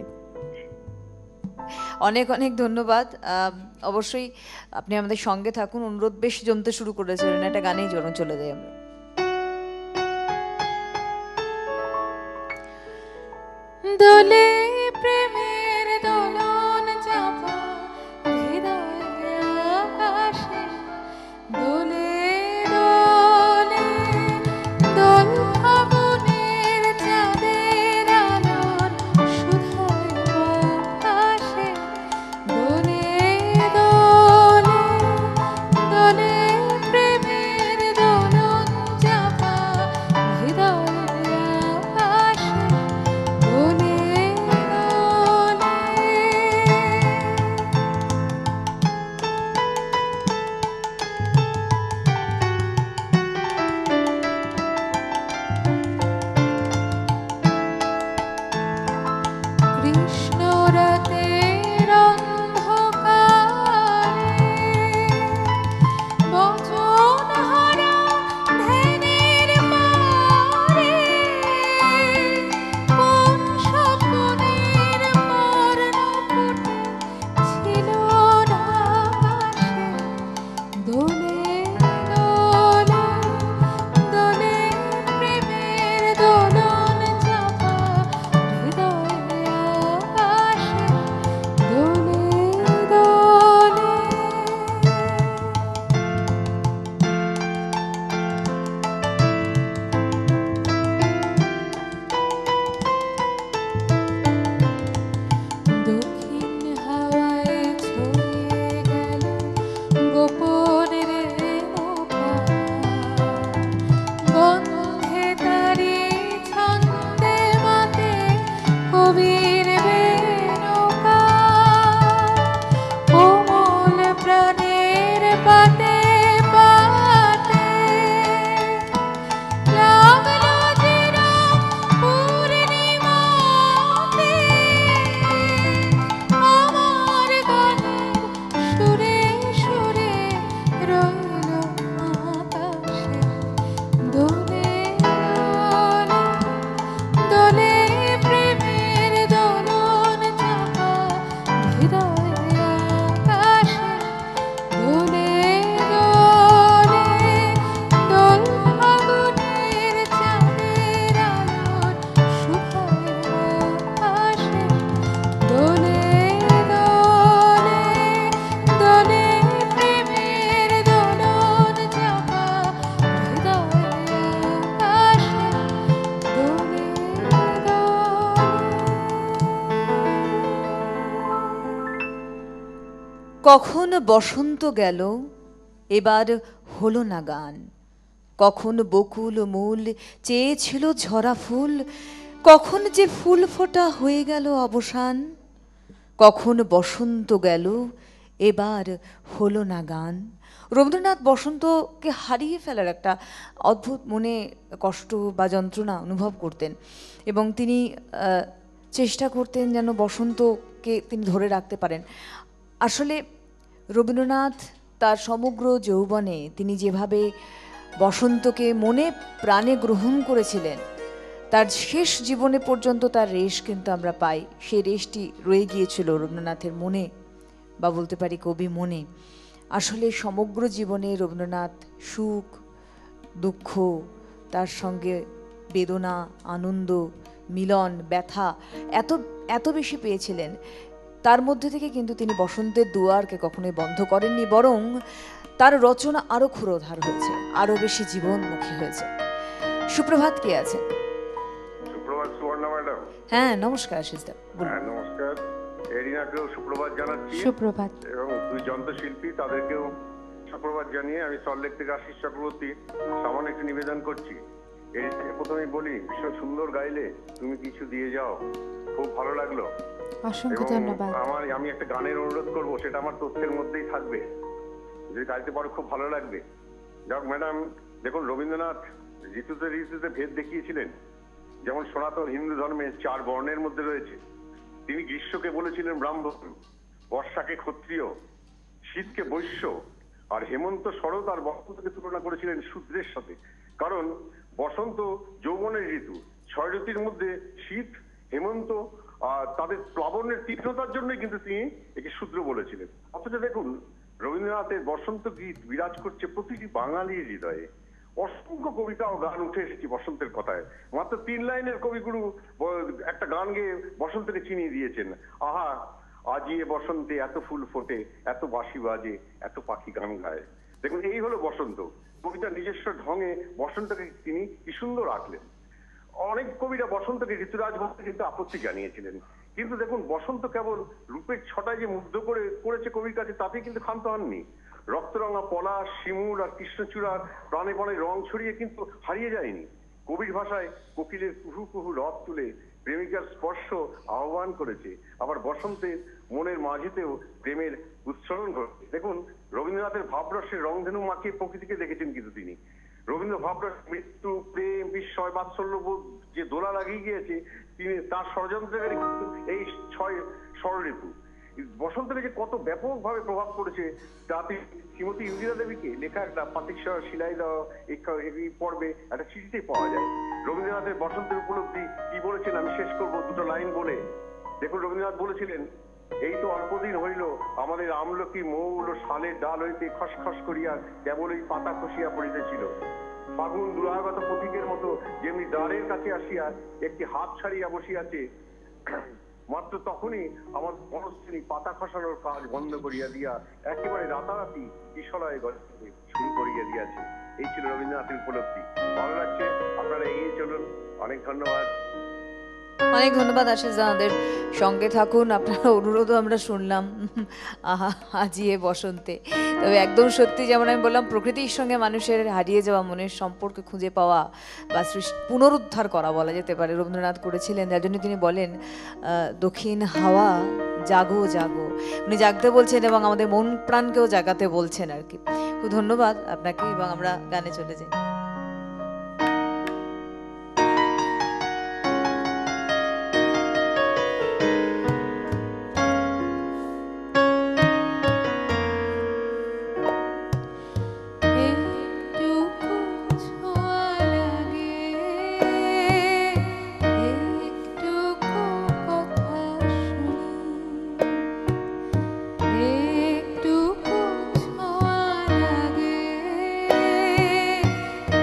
অনেক অনেক ধন্যবাদ। আম, অবশ্যই আপনি আমাদের সঙ্গে থাকুন। অনুরোধ বেশ জমতে শুরু করেছে, একটা গানেই জন চলে যাই আমরা। দোলে প্রেমের দোলন চাপা হৃদয়ে আসে, দোলে দোলে দোল ফাগুনের চাঁদের আলোর সুধায় আসে, দোলে দোলে দোলে প্রেমের দোলন চাপা হৃদয়ে আসে, দোলে কৃষ্ণ রাতের অন্ধকারে বচন হারা ধ্যানের পারে, কোন স্বপ্নের মর্ণপটে ছিল না পাশে, দোলে দোলে দোলে প্রেমের দোলন চাপা হৃদয়ে আসে, দোলে দোলে। দক্ষিণ হাওয়ায় ছড়িয়ে গেল গোপন রে নৌকা, গন্ধে কখন বসন্ত গেল এবার হলো না গান, কখন বকুল মূল চেয়েছিল ঝরা ফুল, কখন যে ফুল ফোটা হয়ে গেল অবসান, কখন বসন্ত গেল এবার হলো না গান। রবীন্দ্রনাথ বসন্তকে হারিয়ে ফেলার একটা অদ্ভুত মনে কষ্ট বা যন্ত্রণা অনুভব করতেন এবং তিনি আহ, চেষ্টা করতেন যেন বসন্তকে তিনি ধরে রাখতে পারেন। আসলে রবীন্দ্রনাথ তার সমগ্র যৌবনে তিনি যেভাবে বসন্তকে মনে প্রাণে গ্রহণ করেছিলেন, তার শেষ জীবনে পর্যন্ত তার রেশ কিন্তু আমরা পাই। সেই রেশটি রয়ে গিয়েছিল রবীন্দ্রনাথের মনে, বা বলতে পারি কবি মনে। আসলে সমগ্র জীবনে রবীন্দ্রনাথ সুখ দুঃখ, তার সঙ্গে বেদনা, আনন্দ, মিলন, ব্যথা এত এত বেশি পেয়েছিলেন। তার মধ্যে থেকে কিন্তু তিনি বসন্তের দুয়ারকে কখনোই বন্ধ করেননি, বরং তার রচনা আরও ক্ষুরোধার হয়েছে, আরও বেশি জীবনমুখী হয়েছে। সুপ্রভাত, কে আছেন? সুপ্রভাত সুবর্ণা ম্যাডাম। হ্যাঁ, নমস্কার আশিসদা, বলুন। হ্যাঁ নমস্কার, এরিনাকেও সুপ্রভাত জানাচ্ছি সুপ্রভাত। এবং দুই যন্ত্রশিল্পী তাদেরকেও সুপ্রভাত জানিয়ে আমি সল্টলেক থেকে আশিস চক্রবর্তী সামান্য একটু নিবেদন করছি। এই প্রথমেই বলি, ভীষণ সুন্দর গাইলে, তুমি কিছু দিয়ে যাও, খুব ভালো লাগলো। অসংখ্য এবং ধন্যবাদ। আমার আমি একটা গানের অনুরোধ করব, সেটা আমার তথ্যের মধ্যেই থাকবে, যদি গাইতে পারো খুব ভালো লাগবে। যাক ম্যাডাম, দেখুন রবীন্দ্রনাথ ঋতুতে ঋতুতে ভেদ দেখিয়েছিলেন। যেমন সনাতন হিন্দু ধর্মে চার বর্ণের মধ্যে রয়েছে, তিনি গ্রীষ্মকে বলেছিলেন ব্রাহ্মণ, বর্ষাকে ক্ষত্রিয়, শীতকে বৈশ্য, আর হেমন্ত শরৎ আর বসন্তকে তুলনা করেছিলেন শূদ্রের সাথে। কারণ বসন্ত যৌবনের ঋতু, ছয় ঋতুর মধ্যে শীত, হেমন্ত আর তাদের প্লাবনের তীক্ষ্ণতার জন্যই কিন্তু তিনি একে শূদ্র বলেছিলেন। অথচ দেখুন রবীন্দ্রনাথের বসন্ত গীত বিরাজ করছে প্রতিটি বাঙালির হৃদয়ে। অসংখ্য কবিতা ও গান উঠে এসেছে বসন্তের কথায়। মাত্র তিন লাইনের কবিগুরু একটা গান গেয়ে বসন্তকে চিনিয়ে দিয়েছেন। আহা আজি এ বসন্তে এত ফুল ফোটে, এত বাঁশি বাজে, এত পাখি গান গায়। দেখুন এই হলো বসন্ত। কবিতার নিজস্ব ঢঙে বসন্তকে তিনি কি সুন্দর আঁকলেন। অনেক কবিরা বসন্তকে ঋতুরাজ বলতে কিন্তু আপত্তি জানিয়েছিলেন, কিন্তু দেখুন বসন্ত কেবল রূপের ছটায় যে মুগ্ধ করে করেছে কবির কাছে, তাতে কিন্তু ক্ষান্ত হননি। রক্তরঙা পলাশ, শিমুল আর কৃষ্ণচূড়ার প্রাণে প্রাণে রং ছড়িয়ে কিন্তু হারিয়ে যায়নি। কবির ভাষায় কোকিলের কুহু কুহু রব তুলে প্রেমিকার স্পর্শ আহ্বান করেছে, আবার বসন্তের মনের মাঝেতেও প্রেমের উচ্চারণ করেছে। দেখুন রবীন্দ্রনাথের ভাবরসের রংধেনু মাখিয়ে প্রকৃতিকে দেখেছেন কিন্তু তিনি। রবীন্দ্র ভাবরস মৃত্যু, প্রেম, বিস্ময়, বাৎসল্যবোধ যে দোলা লাগিয়ে গিয়েছে, তিনি তার ষড়যন্ত্রকারী এই ছয় ষড় ঋতু বসন্তকে যে কত ব্যাপকভাবে প্রভাব পড়েছে, তাতে শ্রীমতী ইন্দিরা দেবীকে লেখা একটা পাতিকসর শিলাই দেওয়া এই পর্বে একটা চিঠিতে পাওয়া যায়। রবীন্দ্রনাথের বসন্তের উপলব্ধি কি বলেছেন আমি শেষ করবো দুটো লাইন বলে। দেখুন রবীন্দ্রনাথ বলেছিলেন, এই তো অল্পদিন হইল আমাদের আমলকি মৌল শালের ডাল হইতে খসখস করিয়া কেবলই পাতা খসিয়া পড়িতেছিল। ফাগুন দুরাগত পথিকের মতো যেমনি দ্বারের কাছে আসিয়া একটি হাত ছাড়িয়া বসিয়াছে, মাত্র তখনই আমার বনশ্রেণী পাতা খসানোর কাজ বন্ধ করিয়া দিয়া একেবারে রাতারাতি কিশলয়ে গড়তে শুরু করিয়া দিয়াছে। এই ছিল রবীন্দ্রনাথের উপলব্ধি। ভালো লাগছে, আপনারা এগিয়ে চলুন। অনেক ধন্যবাদ। অনেক ধন্যবাদ আশিস, আমাদের সঙ্গে থাকুন। আপনার অনুরোধও আমরা শুনলাম, আহা আজিয়ে বসন্তে। তবে একদম সত্যি, যেমন আমি বললাম, প্রকৃতির সঙ্গে মানুষের হারিয়ে যাওয়া মনের সম্পর্ক খুঁজে পাওয়া বা পুনরুদ্ধার করা বলা যেতে পারে, রবীন্দ্রনাথ করেছিলেন। যার জন্য তিনি বলেন, দক্ষিণ হাওয়া জাগো জাগো, উনি জাগতে বলছেন এবং আমাদের মন প্রাণকেও জাগাতে বলছেন আর কি। খুব ধন্যবাদ আপনাকে, এবং আমরা গানে চলে যাই। একটু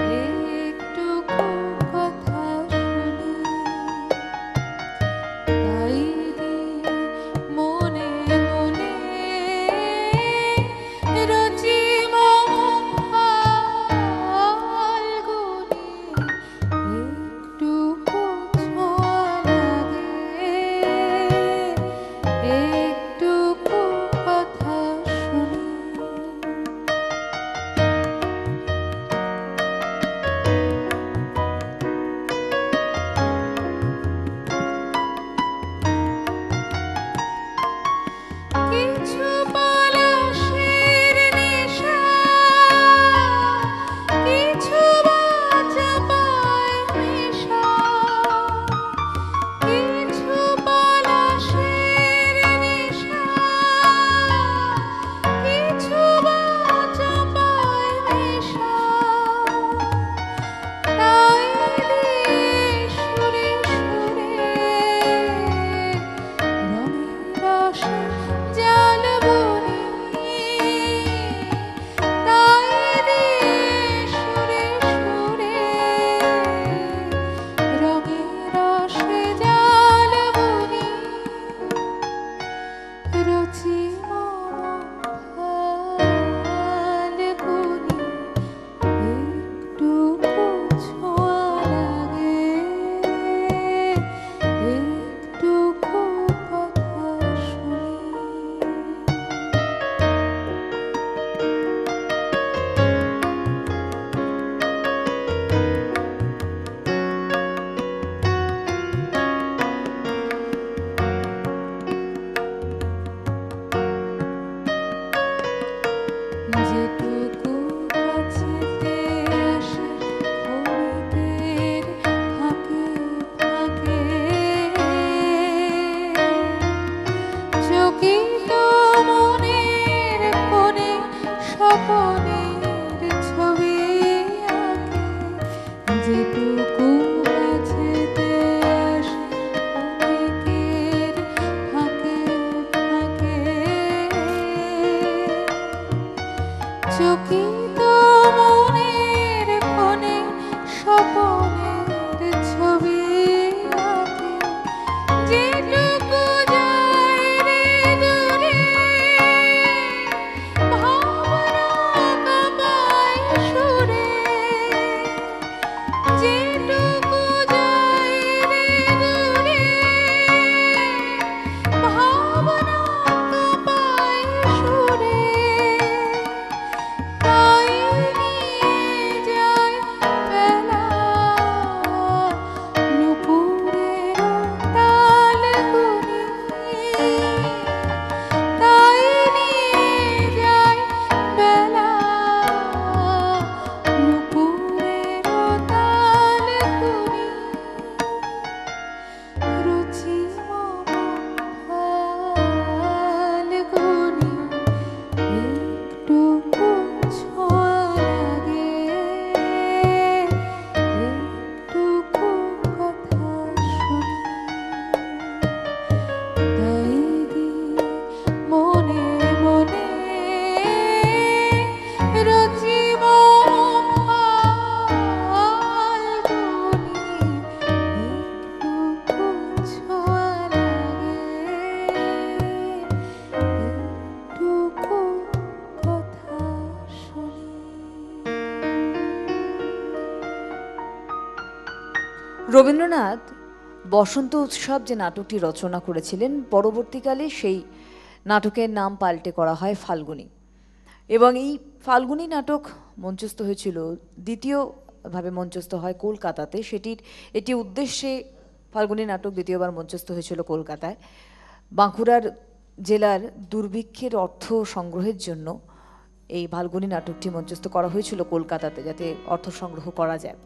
তো মনের কোণে স্বপনের ছবি আঁকে, যেটুকু যায় রে দূরে, ভাবনা কাঁপায় সুরে, যেটুকু যায় রে দূরে, ভাবনা কাঁপায় সুরে, তাই নিয়ে যায় বেলা নুপুরের তালগুনি, তাই নিয়ে যায় বেলা নুপুরের তালগুনি, রুচি মম ফাল্গুনি, একটুকু ছোঁয়া লাগে, একটুকু কথা শুনি, তাই দি মনে মনে রুচি মম ফাল্গুনি, একটুকু ছোঁয়া লাগে, একটুকু কথা শুনি। রবীন্দ্রনাথ বসন্ত উৎসব যে নাটকটি রচনা করেছিলেন, পরবর্তীকালে সেই নাটকের নাম পাল্টে করা হয় ফাল্গুনী, এবং এই ফাল্গুনী নাটক মঞ্চস্থ হয়েছিল, দ্বিতীয়ভাবে মঞ্চস্থ হয় কলকাতাতে। সেটির এটি উদ্দেশ্যে ফাল্গুনী নাটক দ্বিতীয়বার মঞ্চস্থ হয়েছিল কলকাতায়। বাঁকুড়ার জেলার দুর্ভিক্ষের অর্থ সংগ্রহের জন্য এই ফাল্গুনী নাটকটি মঞ্চস্থ করা হয়েছিল কলকাতাতে, যাতে অর্থ সংগ্রহ করা যায়।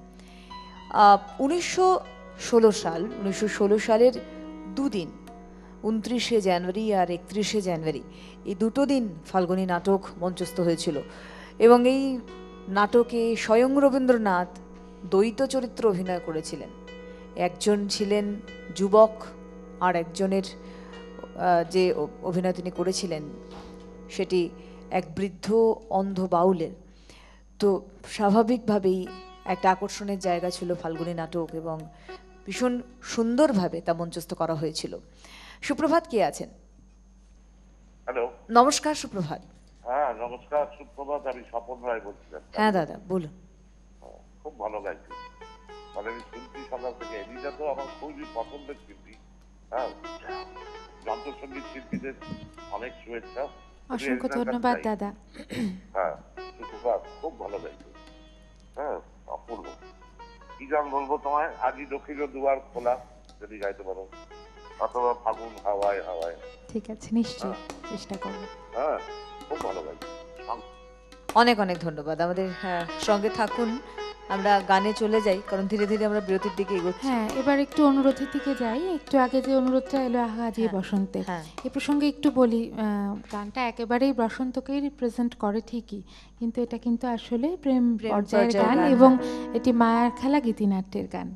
উনিশশো ষোলো সাল উনিশশো ষোলো সালের দুদিন, উনত্রিশে জানুয়ারি আর একত্রিশে জানুয়ারি, এই দুটো দিন ফাল্গুনী নাটক মঞ্চস্থ হয়েছিল, এবং এই নাটকে স্বয়ং রবীন্দ্রনাথ দ্বৈত চরিত্র অভিনয় করেছিলেন। একজন ছিলেন যুবক, আর একজনের আহ, যে অ- অভিনয় তিনি করেছিলেন সেটি এক বৃদ্ধ অন্ধ বাউলের। তো স্বাভাবিকভাবেই একটা আকর্ষণের জায়গা ছিল ফাল্গুনী নাটক, এবং ভীষণ সুন্দরভাবে তা মঞ্চস্থ করা হয়েছিল। সুপ্রভাত, কে আছেন? হ্যালো, নমস্কার, সুপ্রভাত। হ্যাঁ নমস্কার, সুপ্রভাত। আমি স্বপন রায় বলছিলাম। হ্যাঁ দাদা, বলুন। খুব ভালো গাইছি, মানে আমি শুনছি সকাল থেকে। এলিটা তো আমার খুবই পছন্দের শিল্পী। হ্যাঁ, যন্ত্রসঙ্গীত শিল্পীদের অনেক শুভেচ্ছা। অসংখ্য ধন্যবাদ দাদা। হ্যাঁ, সুপ্রভাত, খুব ভালো গাইছি। হ্যাঁ, অপূর্ব। কি গান বলবো তোমায়? আজই দক্ষিণ দুয়ার খোলা যদি গাইতে পারো, অথবা ফাগুন হাওয়ায় হাওয়ায়। ঠিক আছে, নিশ্চয়ই চেষ্টা করব। হ্যাঁ, খুব ভালো গাইছি। অনেক অনেক ধন্যবাদ। আমাদের হ্যাঁ, সঙ্গে থাকুন, আমরা গানে চলে যাই, কারণ ধীরে ধীরে আমরা বিরতির দিকে এগোচ্ছি। হ্যাঁ, এবার একটু অনুরোধের দিকে যাই। একটু আগে যে অনুরোধটা এলো আহা আজি হ্যাঁ, বসন্তে, হ্যাঁ। এ প্রসঙ্গে একটু বলি। আহ, গানটা একেবারেই বসন্তকেই রিপ্রেজেন্ট করে ঠিকই, কিন্তু এটা কিন্তু আসলে প্রেম প্রেম পর্যায়ের পর্যায়ের গান, গান, এবং হ্যাঁ। এটি মায়ার খেলা গীতিনাট্যের গান।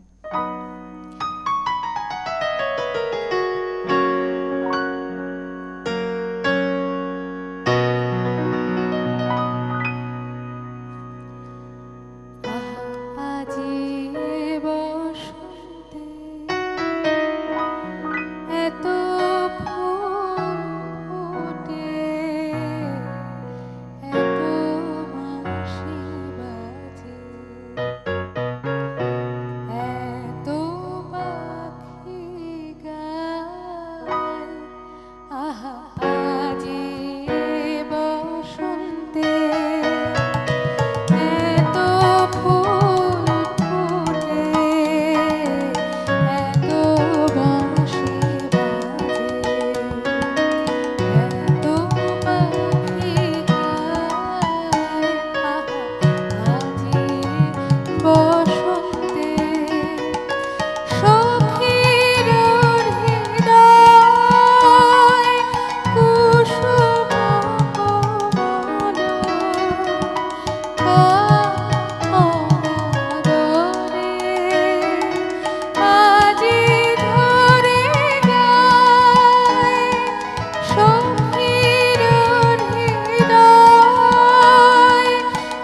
আজি বসন্তে এত ফুল ফোটে, এত বাঁশি বাজে, এত পাখি গায়, আহা আজি বসন্তে এত ফুল ফোটে, এত বাঁশি বাজে, এত পাখি গায়, আহা আজি বসন্তে সখীর হৃদয় কুসুম কোমল, কারাগারে আজি ধরে যায়, সখীর হৃদয়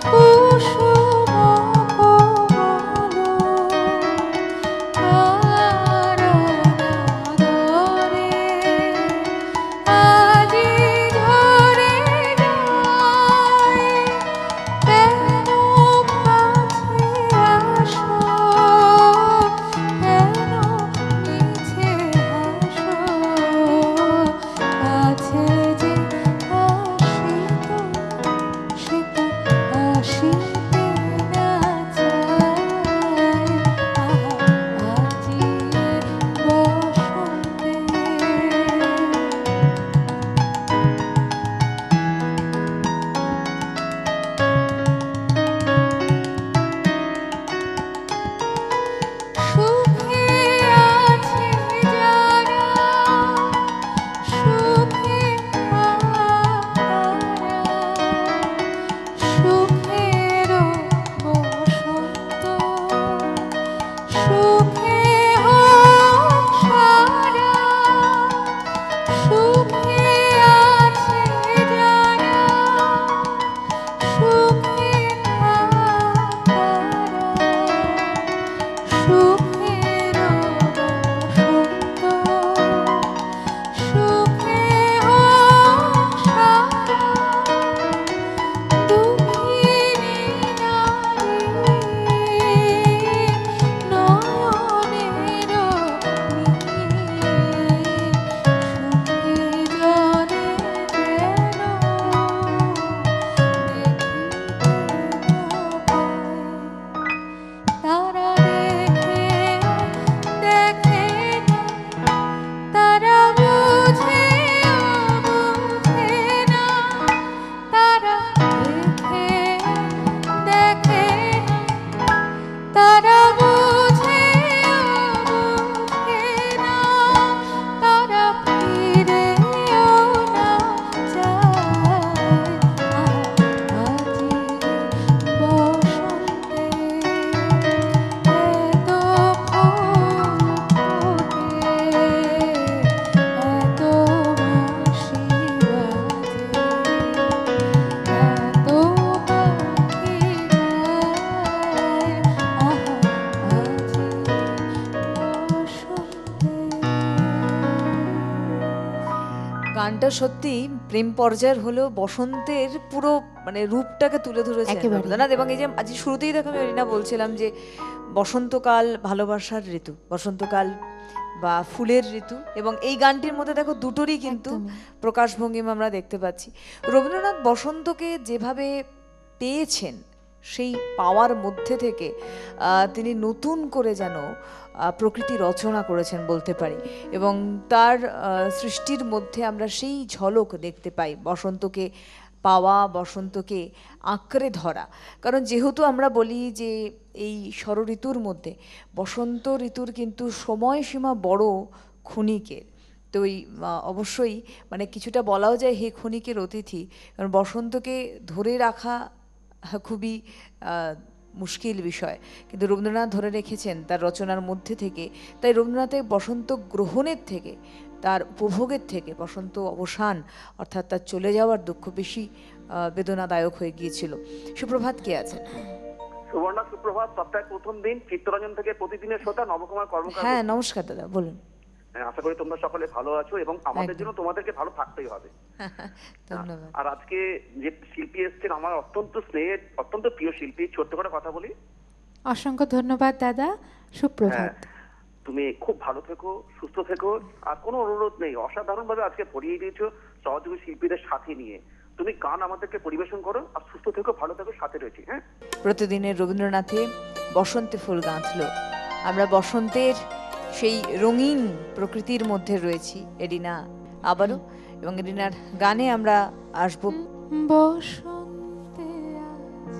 গানটা সত্যি প্রেম পর্যায়ের হলেও বসন্তের পুরো মানে রূপটাকে তুলে ধরেছেন একেবারেই। রবীন্দ্রনাথ। এবং এই যে আজ শুরুতেই দেখো আমি এরিনা বলছিলাম যে বসন্তকাল ভালোবাসার ঋতু, বসন্তকাল বা ফুলের ঋতু, এবং এই গানটির মধ্যে দেখো দুটোরই কিন্তু একদমই। প্রকাশভঙ্গিমা আমরা দেখতে পাচ্ছি। রবীন্দ্রনাথ বসন্তকে যেভাবে পেয়েছেন সেই পাওয়ার মধ্যে থেকে আহ, তিনি নতুন করে যেন আহ, প্রকৃতি রচনা করেছেন বলতে পারি, এবং তার আহ, সৃষ্টির মধ্যে আমরা সেই ঝলক দেখতে পাই, বসন্তকে পাওয়া, বসন্তকে আঁকড়ে ধরা। কারণ যেহেতু আমরা বলি যে এই ষড় ঋতুর মধ্যে বসন্ত ঋতুর কিন্তু সময়সীমা বড় ক্ষণিকের, তো ওই আহ, অবশ্যই মানে কিছুটা বলাও যায় হে ক্ষণিকের অতিথি, কারণ বসন্তকে ধরে রাখা খুবই আহ, মুশকিল বিষয়, কিন্তু রবীন্দ্রনাথ ধরে রেখেছেন তার রচনার মধ্যে থেকে। তাই রবীন্দ্রনাথের বসন্ত গ্রহণের থেকে, তার উপভোগের থেকে বসন্ত অবসান অর্থাৎ তার চলে যাওয়ার দুঃখ বেশি আহ, বেদনাদায়ক হয়ে গিয়েছিল। সুপ্রভাত, কে আছেন? সুবর্ণা, সুপ্রভাত। সপ্তাহের প্রথম দিন চিত্তরঞ্জন থেকে প্রতিদিনের শ্রোতা নবকুমার কর্মকার। হ্যাঁ, নমস্কার দাদা, বলুন। হ্যাঁ, আশা করি তোমরা সকলে ভালো আছো এবং আমাদের একদম। জন্য তোমাদেরকে ভালো থাকতেই হবে। ধন্যবাদ। আর আজকে যে শিল্পী এসছেন আমার অত্যন্ত স্নেহের অত্যন্ত প্রিয় শিল্পী, ছোট্ট করে কথা বলি। অসংখ্য ধন্যবাদ দাদা, সুপ্রভাত। হ্যাঁ, তুমি খুব ভালো থেকো, সুস্থ থেকো। আর কোনো অনুরোধ নেই, অসাধারণ ভাবে আজকে পড়িয়ে দিয়েছো সহযোগী শিল্পীদের সাথে নিয়ে। তুমি গান আমাদেরকে পরিবেশন করো, আর সুস্থ থেকো, ভালো থেকো, সাথে রয়েছি। হ্যাঁ, প্রতিদিনের রবীন্দ্রনাথে বসন্তে ফুল গাঁথল, আমরা বসন্তের সেই রঙিন প্রকৃতির মধ্যে রয়েছি এরিনা আবারও, এবং এরিনার গানে আমরা আসবো। বসন্তে আজ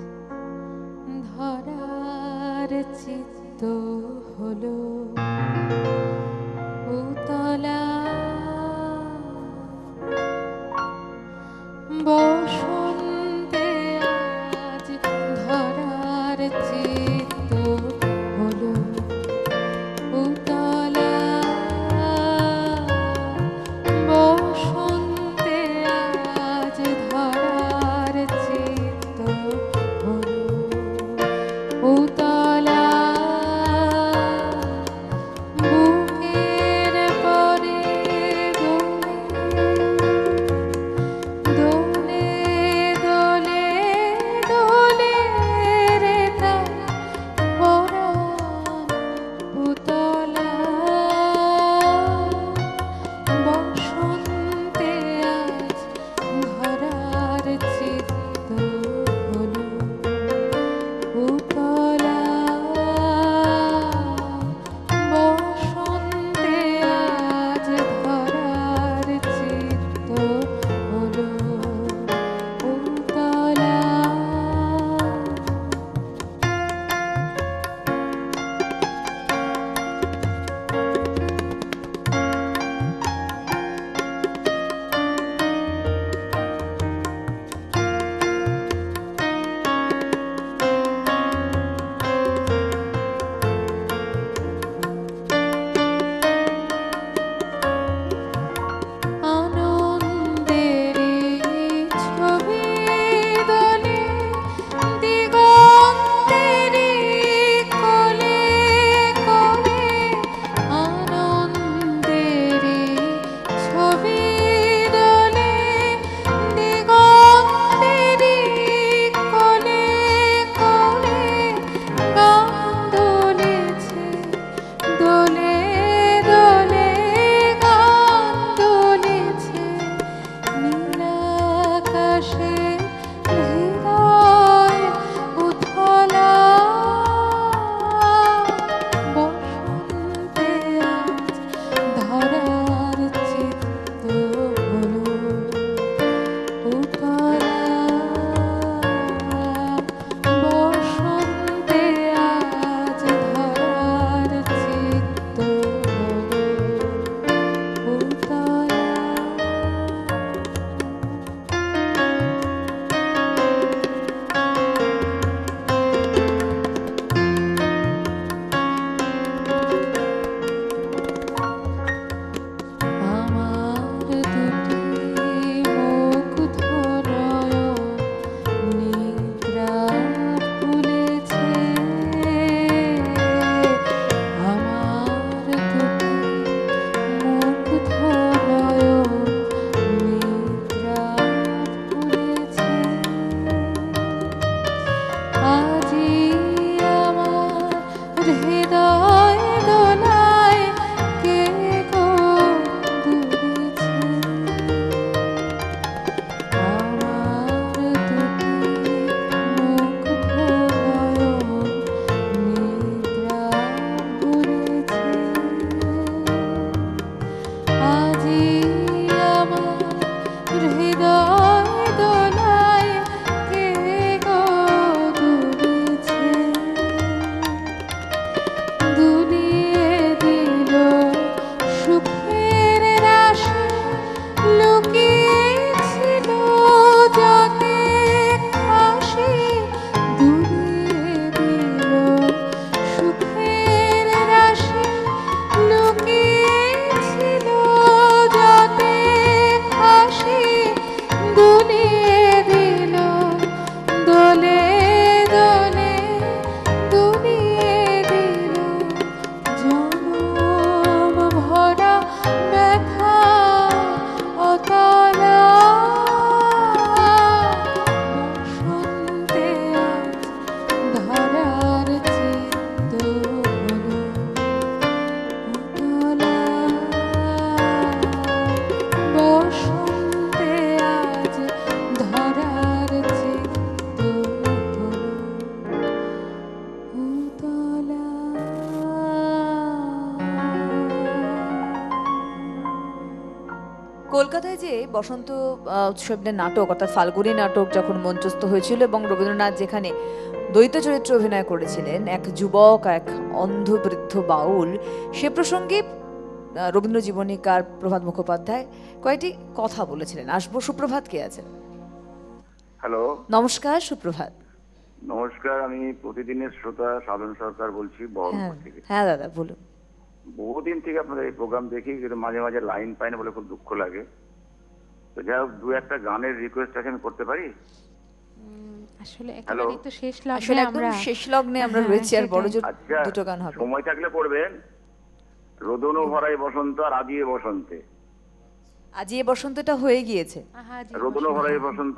ধরার চিত্ত হলো উতলা, বসন্তে আজ ধরার চিত্ত হলো উতলা, বসন্তে আজ ধরার চিত্ত হলো উতলা, বুকে কলকাতায় যে বসন্ত আহ, উৎসবের নাটক অর্থাৎ ফাল্গুনী নাটক যখন মঞ্চস্থ হয়েছিল এবং রবীন্দ্রনাথ যেখানে দ্বৈত চরিত্রে অভিনয় করেছিলেন, এক যুবক এক অন্ধ বৃদ্ধ বাউল, সে প্রসঙ্গে আহ, রবীন্দ্র জীবনীকার প্রভাত মুখোপাধ্যায় কয়েকটি কথা বলেছিলেন। আসবো, সুপ্রভাত, কে আছেন? হ্যালো, নমস্কার, সুপ্রভাত। নমস্কার। আমি প্রতিদিনের শ্রোতা সাধন সরকার বলছি হ্যাঁ বহরমপুর থেকে। হ্যাঁ দাদা বলুন। বহুদিন থেকে আপনাদের এই প্রোগ্রাম দেখি, কিন্তু মাঝে মাঝে লাইন পাই না বলে খুব দুঃখ লাগে। তো যাই হোক, দু একটা গানের রিকোয়েস্ট আছে, আমি করতে পারি? আসলে হ্যালো। একেবারেই তো শেষ আসলে লগ্নে একদম আমরা শেষ লগ্নে আমরা হ্যাঁ, রয়েছি, আর বড় জোর আচ্ছা, দুটো গান হবে। সময় থাকলে পড়বেন রোদনও ভরাই বসন্ত আর আজিয়ে বসন্তে। আজ এই বসন্তটা হয়ে গিয়েছে। আহা, জি, রোদনও ভরাই বসন্ত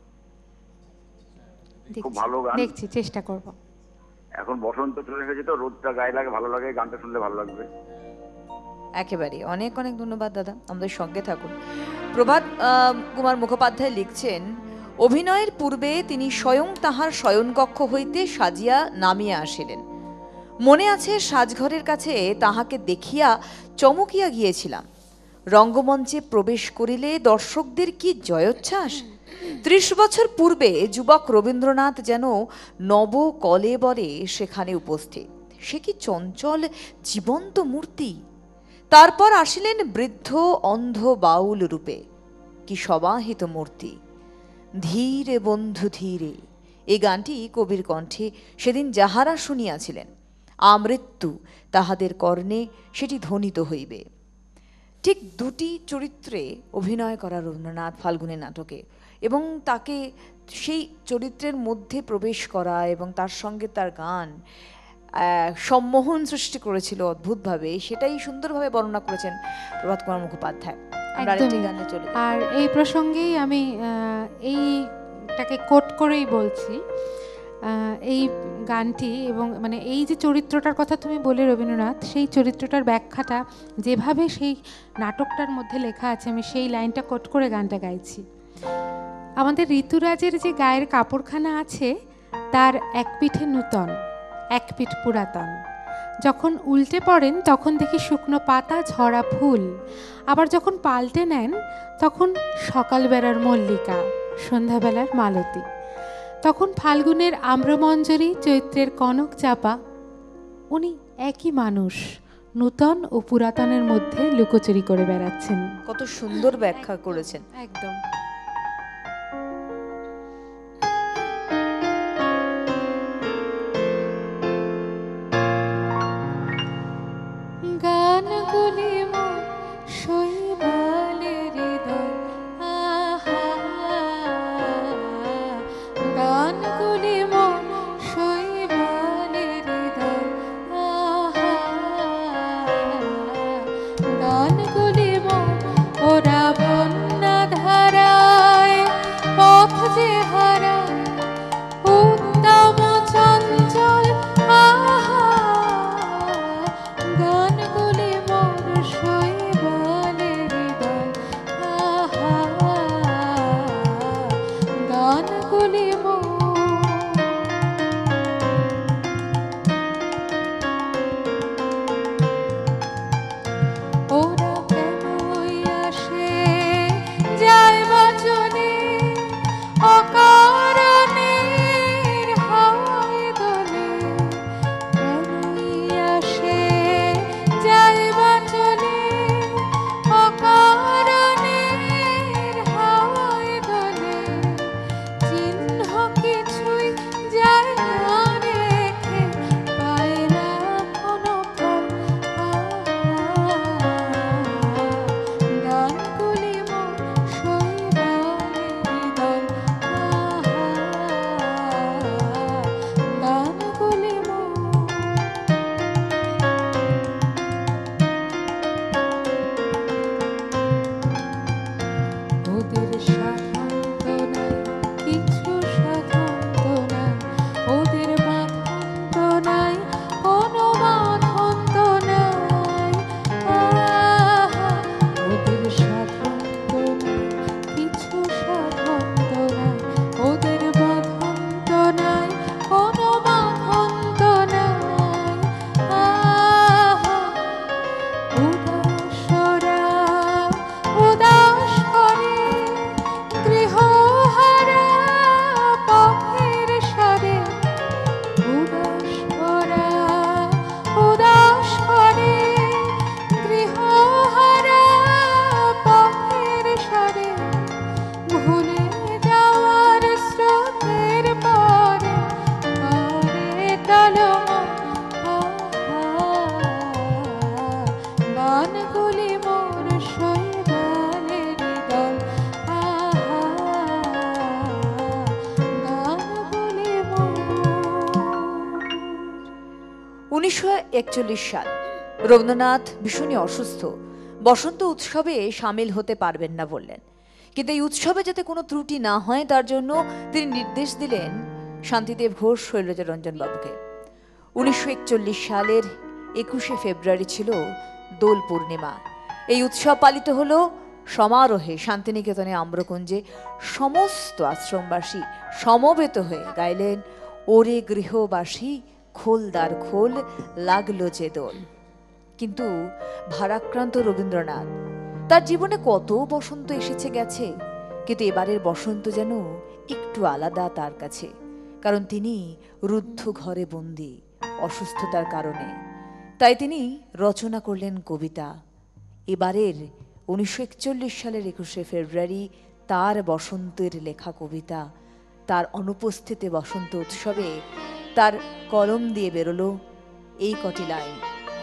দেখছি, খুব ভালো গান। দেখছি, চেষ্টা করব। এখন বসন্ত চলে এসেছে তো, রোদটা গায়ে লাগে, ভালো লাগে, গানটা শুনলে ভালো লাগবে। একেবারে অনেক অনেক ধন্যবাদ দাদা, আমাদের সঙ্গে থাকুন। প্রভাত আহ, কুমার মুখোপাধ্যায় লিখছেন, অভিনয়ের পূর্বে তিনি স্বয়ং তাহার শয়নকক্ষ হইতে সাজিয়া নামিয়া আসিলেন। মনে আছে সাজঘরের কাছে তাহাকে দেখিয়া চমকিয়া গিয়েছিলাম। রঙ্গমঞ্চে প্রবেশ করিলে দর্শকদের কি জয়োচ্ছ্বাস! ত্রিশ বছর পূর্বে যুবক রবীন্দ্রনাথ যেন নব কলেবরে সেখানে উপস্থিত। সে কি চঞ্চল জীবন্ত মূর্তি! তারপর আসিলেন বৃদ্ধ অন্ধ বাউল রূপে। কি সমাহিত মূর্তি! ধীরে বন্ধু ধীরে, এই গানটি কবির কণ্ঠে সেদিন যাহারা শুনিয়াছিলেন, আমৃত্যু তাহাদের কর্ণে সেটি ধ্বনিত হইবে। ঠিক দুটি চরিত্রে অভিনয় করা রবীন্দ্রনাথ ফাল্গুনী নাটকে, এবং তাকে সেই চরিত্রের মধ্যে প্রবেশ করা এবং তার সঙ্গে তার গান আহ, সম্মোহন সৃষ্টি করেছিল অদ্ভুতভাবে, সেটাই সুন্দরভাবে বর্ণনা করেছেন প্রভাত কুমার মুখোপাধ্যায়। আমরা আরেকটি একদমই। গানে চলে যাই। আর এই প্রসঙ্গেই আমি আহ, এইটাকে কোট করেই বলছি, আহ, এই গানটি এবং মানে এই যে চরিত্রটার কথা তুমি বলে রবীন্দ্রনাথ, সেই চরিত্রটার ব্যাখ্যাটা যেভাবে সেই নাটকটার মধ্যে লেখা আছে, আমি সেই লাইনটা কোট করে গানটা গাইছি। আমাদের ঋতুরাজের যে গায়ের কাপড়খানা আছে, তার এক পিঠে নূতন, এক পিঠ পুরাতন। যখন উল্টে পড়েন তখন দেখি শুকনো পাতা, ঝরা ফুল। আবার যখন পাল্টে নেন তখন সকালবেলার মল্লিকা, সন্ধ্যাবেলার মালতী। তখন ফাল্গুনের আম্রমঞ্জরি, চৈত্রের কনক চাপা। উনি একই মানুষ, নূতন ও পুরাতনের মধ্যে লুকোচুরি করে বেড়াচ্ছেন। কত সুন্দর ব্যাখ্যা করেছেন। একদম। গানগুলি মন শৈবালে হৃদয়, আহা, গানগুলি মন শৈবালে হৃদয়, আহা, গানগুলি মন ওরা বন্যা ধারা উনিশশো একচল্লিশ সাল, রবীন্দ্রনাথ ভীষণই অসুস্থ, বসন্ত উৎসবে সামিল হতে পারবেন না বললেন। কিন্তু এই উৎসবে যাতে কোনো ত্রুটি না হয় তার জন্য তিনি নির্দেশ দিলেন শান্তিদেব ঘোষ, শৈলজা রঞ্জন বাবুকে। উনিশশো একচল্লিশ সালের একুশে ফেব্রুয়ারি ছিল দোল পূর্ণিমা। এই উৎসব পালিত হলো সমারোহে শান্তিনিকেতনে আম্রকুঞ্জে। সমস্ত আশ্রমবাসী সমবেত হয়ে গাইলেন ওরে গৃহবাসী খোলদার খোল লাগলো যে দোল। কিন্তু ভারাক্রান্ত রবীন্দ্রনাথ, তার জীবনে কত বসন্ত এসেছে গেছে, কিন্তু এবারের বসন্ত যেন একটু আলাদা তার কাছে। কারণ তিনি রুদ্ধ ঘরে বন্দী অসুস্থতার কারণে। তাই তিনি রচনা করলেন কবিতা। এবারের উনিশশো একচল্লিশ সালের একুশে ফেব্রুয়ারি তার বসন্তের লেখা কবিতা, তার অনুপস্থিতি বসন্ত উৎসবে তার কলম দিয়ে বেরোলো এই কটি লাইন।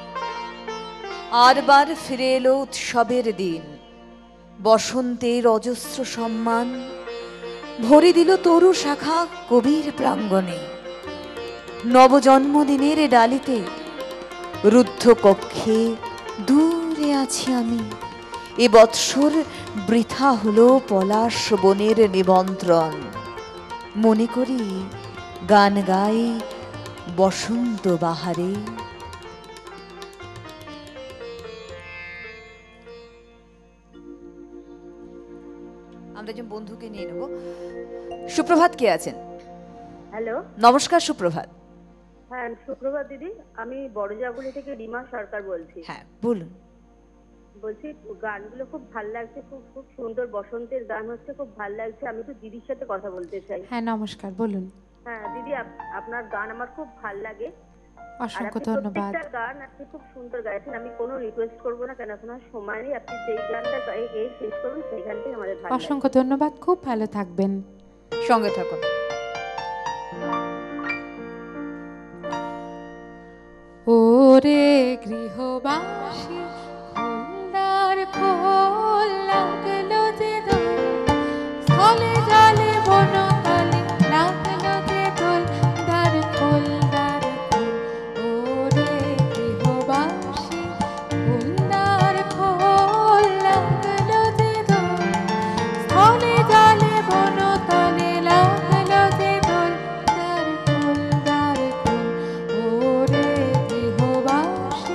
আরবার ফিরে এলো উৎসবের দিন, বসন্তের অজস্র সম্মান ভরে দিল তরু শাখা কবির প্রাঙ্গণে। নবজন্মদিনের ডালিতে রুদ্ধ কক্ষে দূরে আছি আমি, এ বৎসর বৃথা হলো পলাশ বনের নিমন্ত্রণ। মনে করি গান গাই বসন্ত বাহারে। আমরা একজন বন্ধুকে নিয়ে নেব। সুপ্রভাত, কে আছেন? হ্যালো, নমস্কার, সুপ্রভাত। হ্যাঁ সুপ্রভাত দিদি, আমি বড়জাগুলি থেকে রিমা সরকার বলছি। হ্যাঁ বলুন। বলছি গানগুলো খুব ভাল লাগছে, খুব খুব সুন্দর বসন্তের গান হচ্ছে, খুব ভাল লাগছে। আমি তো দিদির সাথে কথা বলতে চাই। হ্যাঁ নমস্কার, বলুন। হ্যাঁ দিদি, আপ- আপনার গান আমার খুব ভাল লাগে। আর অসংখ্য আপনি ধন্যবাদ। প্রত্যেকটা গান আপনি খুব সুন্দর গাইছেন। আমি কোনো রিকোয়েস্ট করবো না, কেন আপনার সময় নেই। আপনি যেই গানটা গাই গেয়ে শেষ করবেন সেই গানটাই আমাদের ভালো লাগে। অসংখ্য ধন্যবাদ, খুব ভালো থাকবেন, সঙ্গে থাকুন। ওরে গৃহবাসী খোলদার খোল লাগলো যে দোল, স্থলে জলে বনতলে লাগলো যে দোল, দ্বার খোল দ্বার খোল। ওরে গৃহবাসী খোলদার খোল লাগলো যে দোল, স্থলে জলে বনতলে লাগলো যে দোল, দ্বার খোল দ্বার খোল। ওরে গৃহবাসী।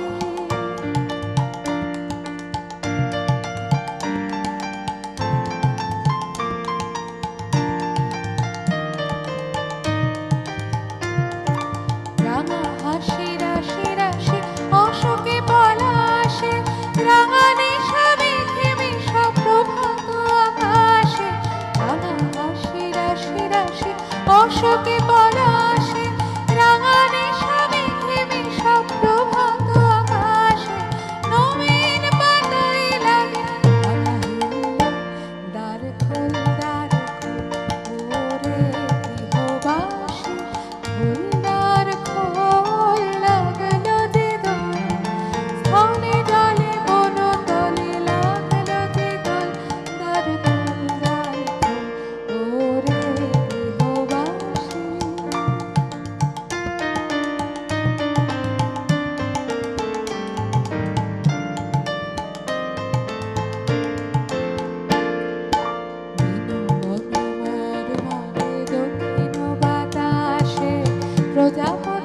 রাঙা হাসি রাশি রাশি অশোকে পলাশে, রাঙা নেশা মেঘে মেশা প্রভাত আকাশে। রাঙা হাসি রাশি রাশি অশোকে পলাশে, রাঙা নেশা মেঘে মেশা প্রভাত আকাশে। নবীন পাতায় লাগে ধরা হিল্লোল, দ্বার খোল দ্বার খোল। ওরে গৃহবাসী খোলদার খোল লাগলো যে দোল, স্থলে জলে বনতলে লাগলো যে দোল, দ্বার খোল দ্বার খোল। ওরে গৃহবাসী। বনমার মানে দক্ষিণ বাতাসে প্রজাপতি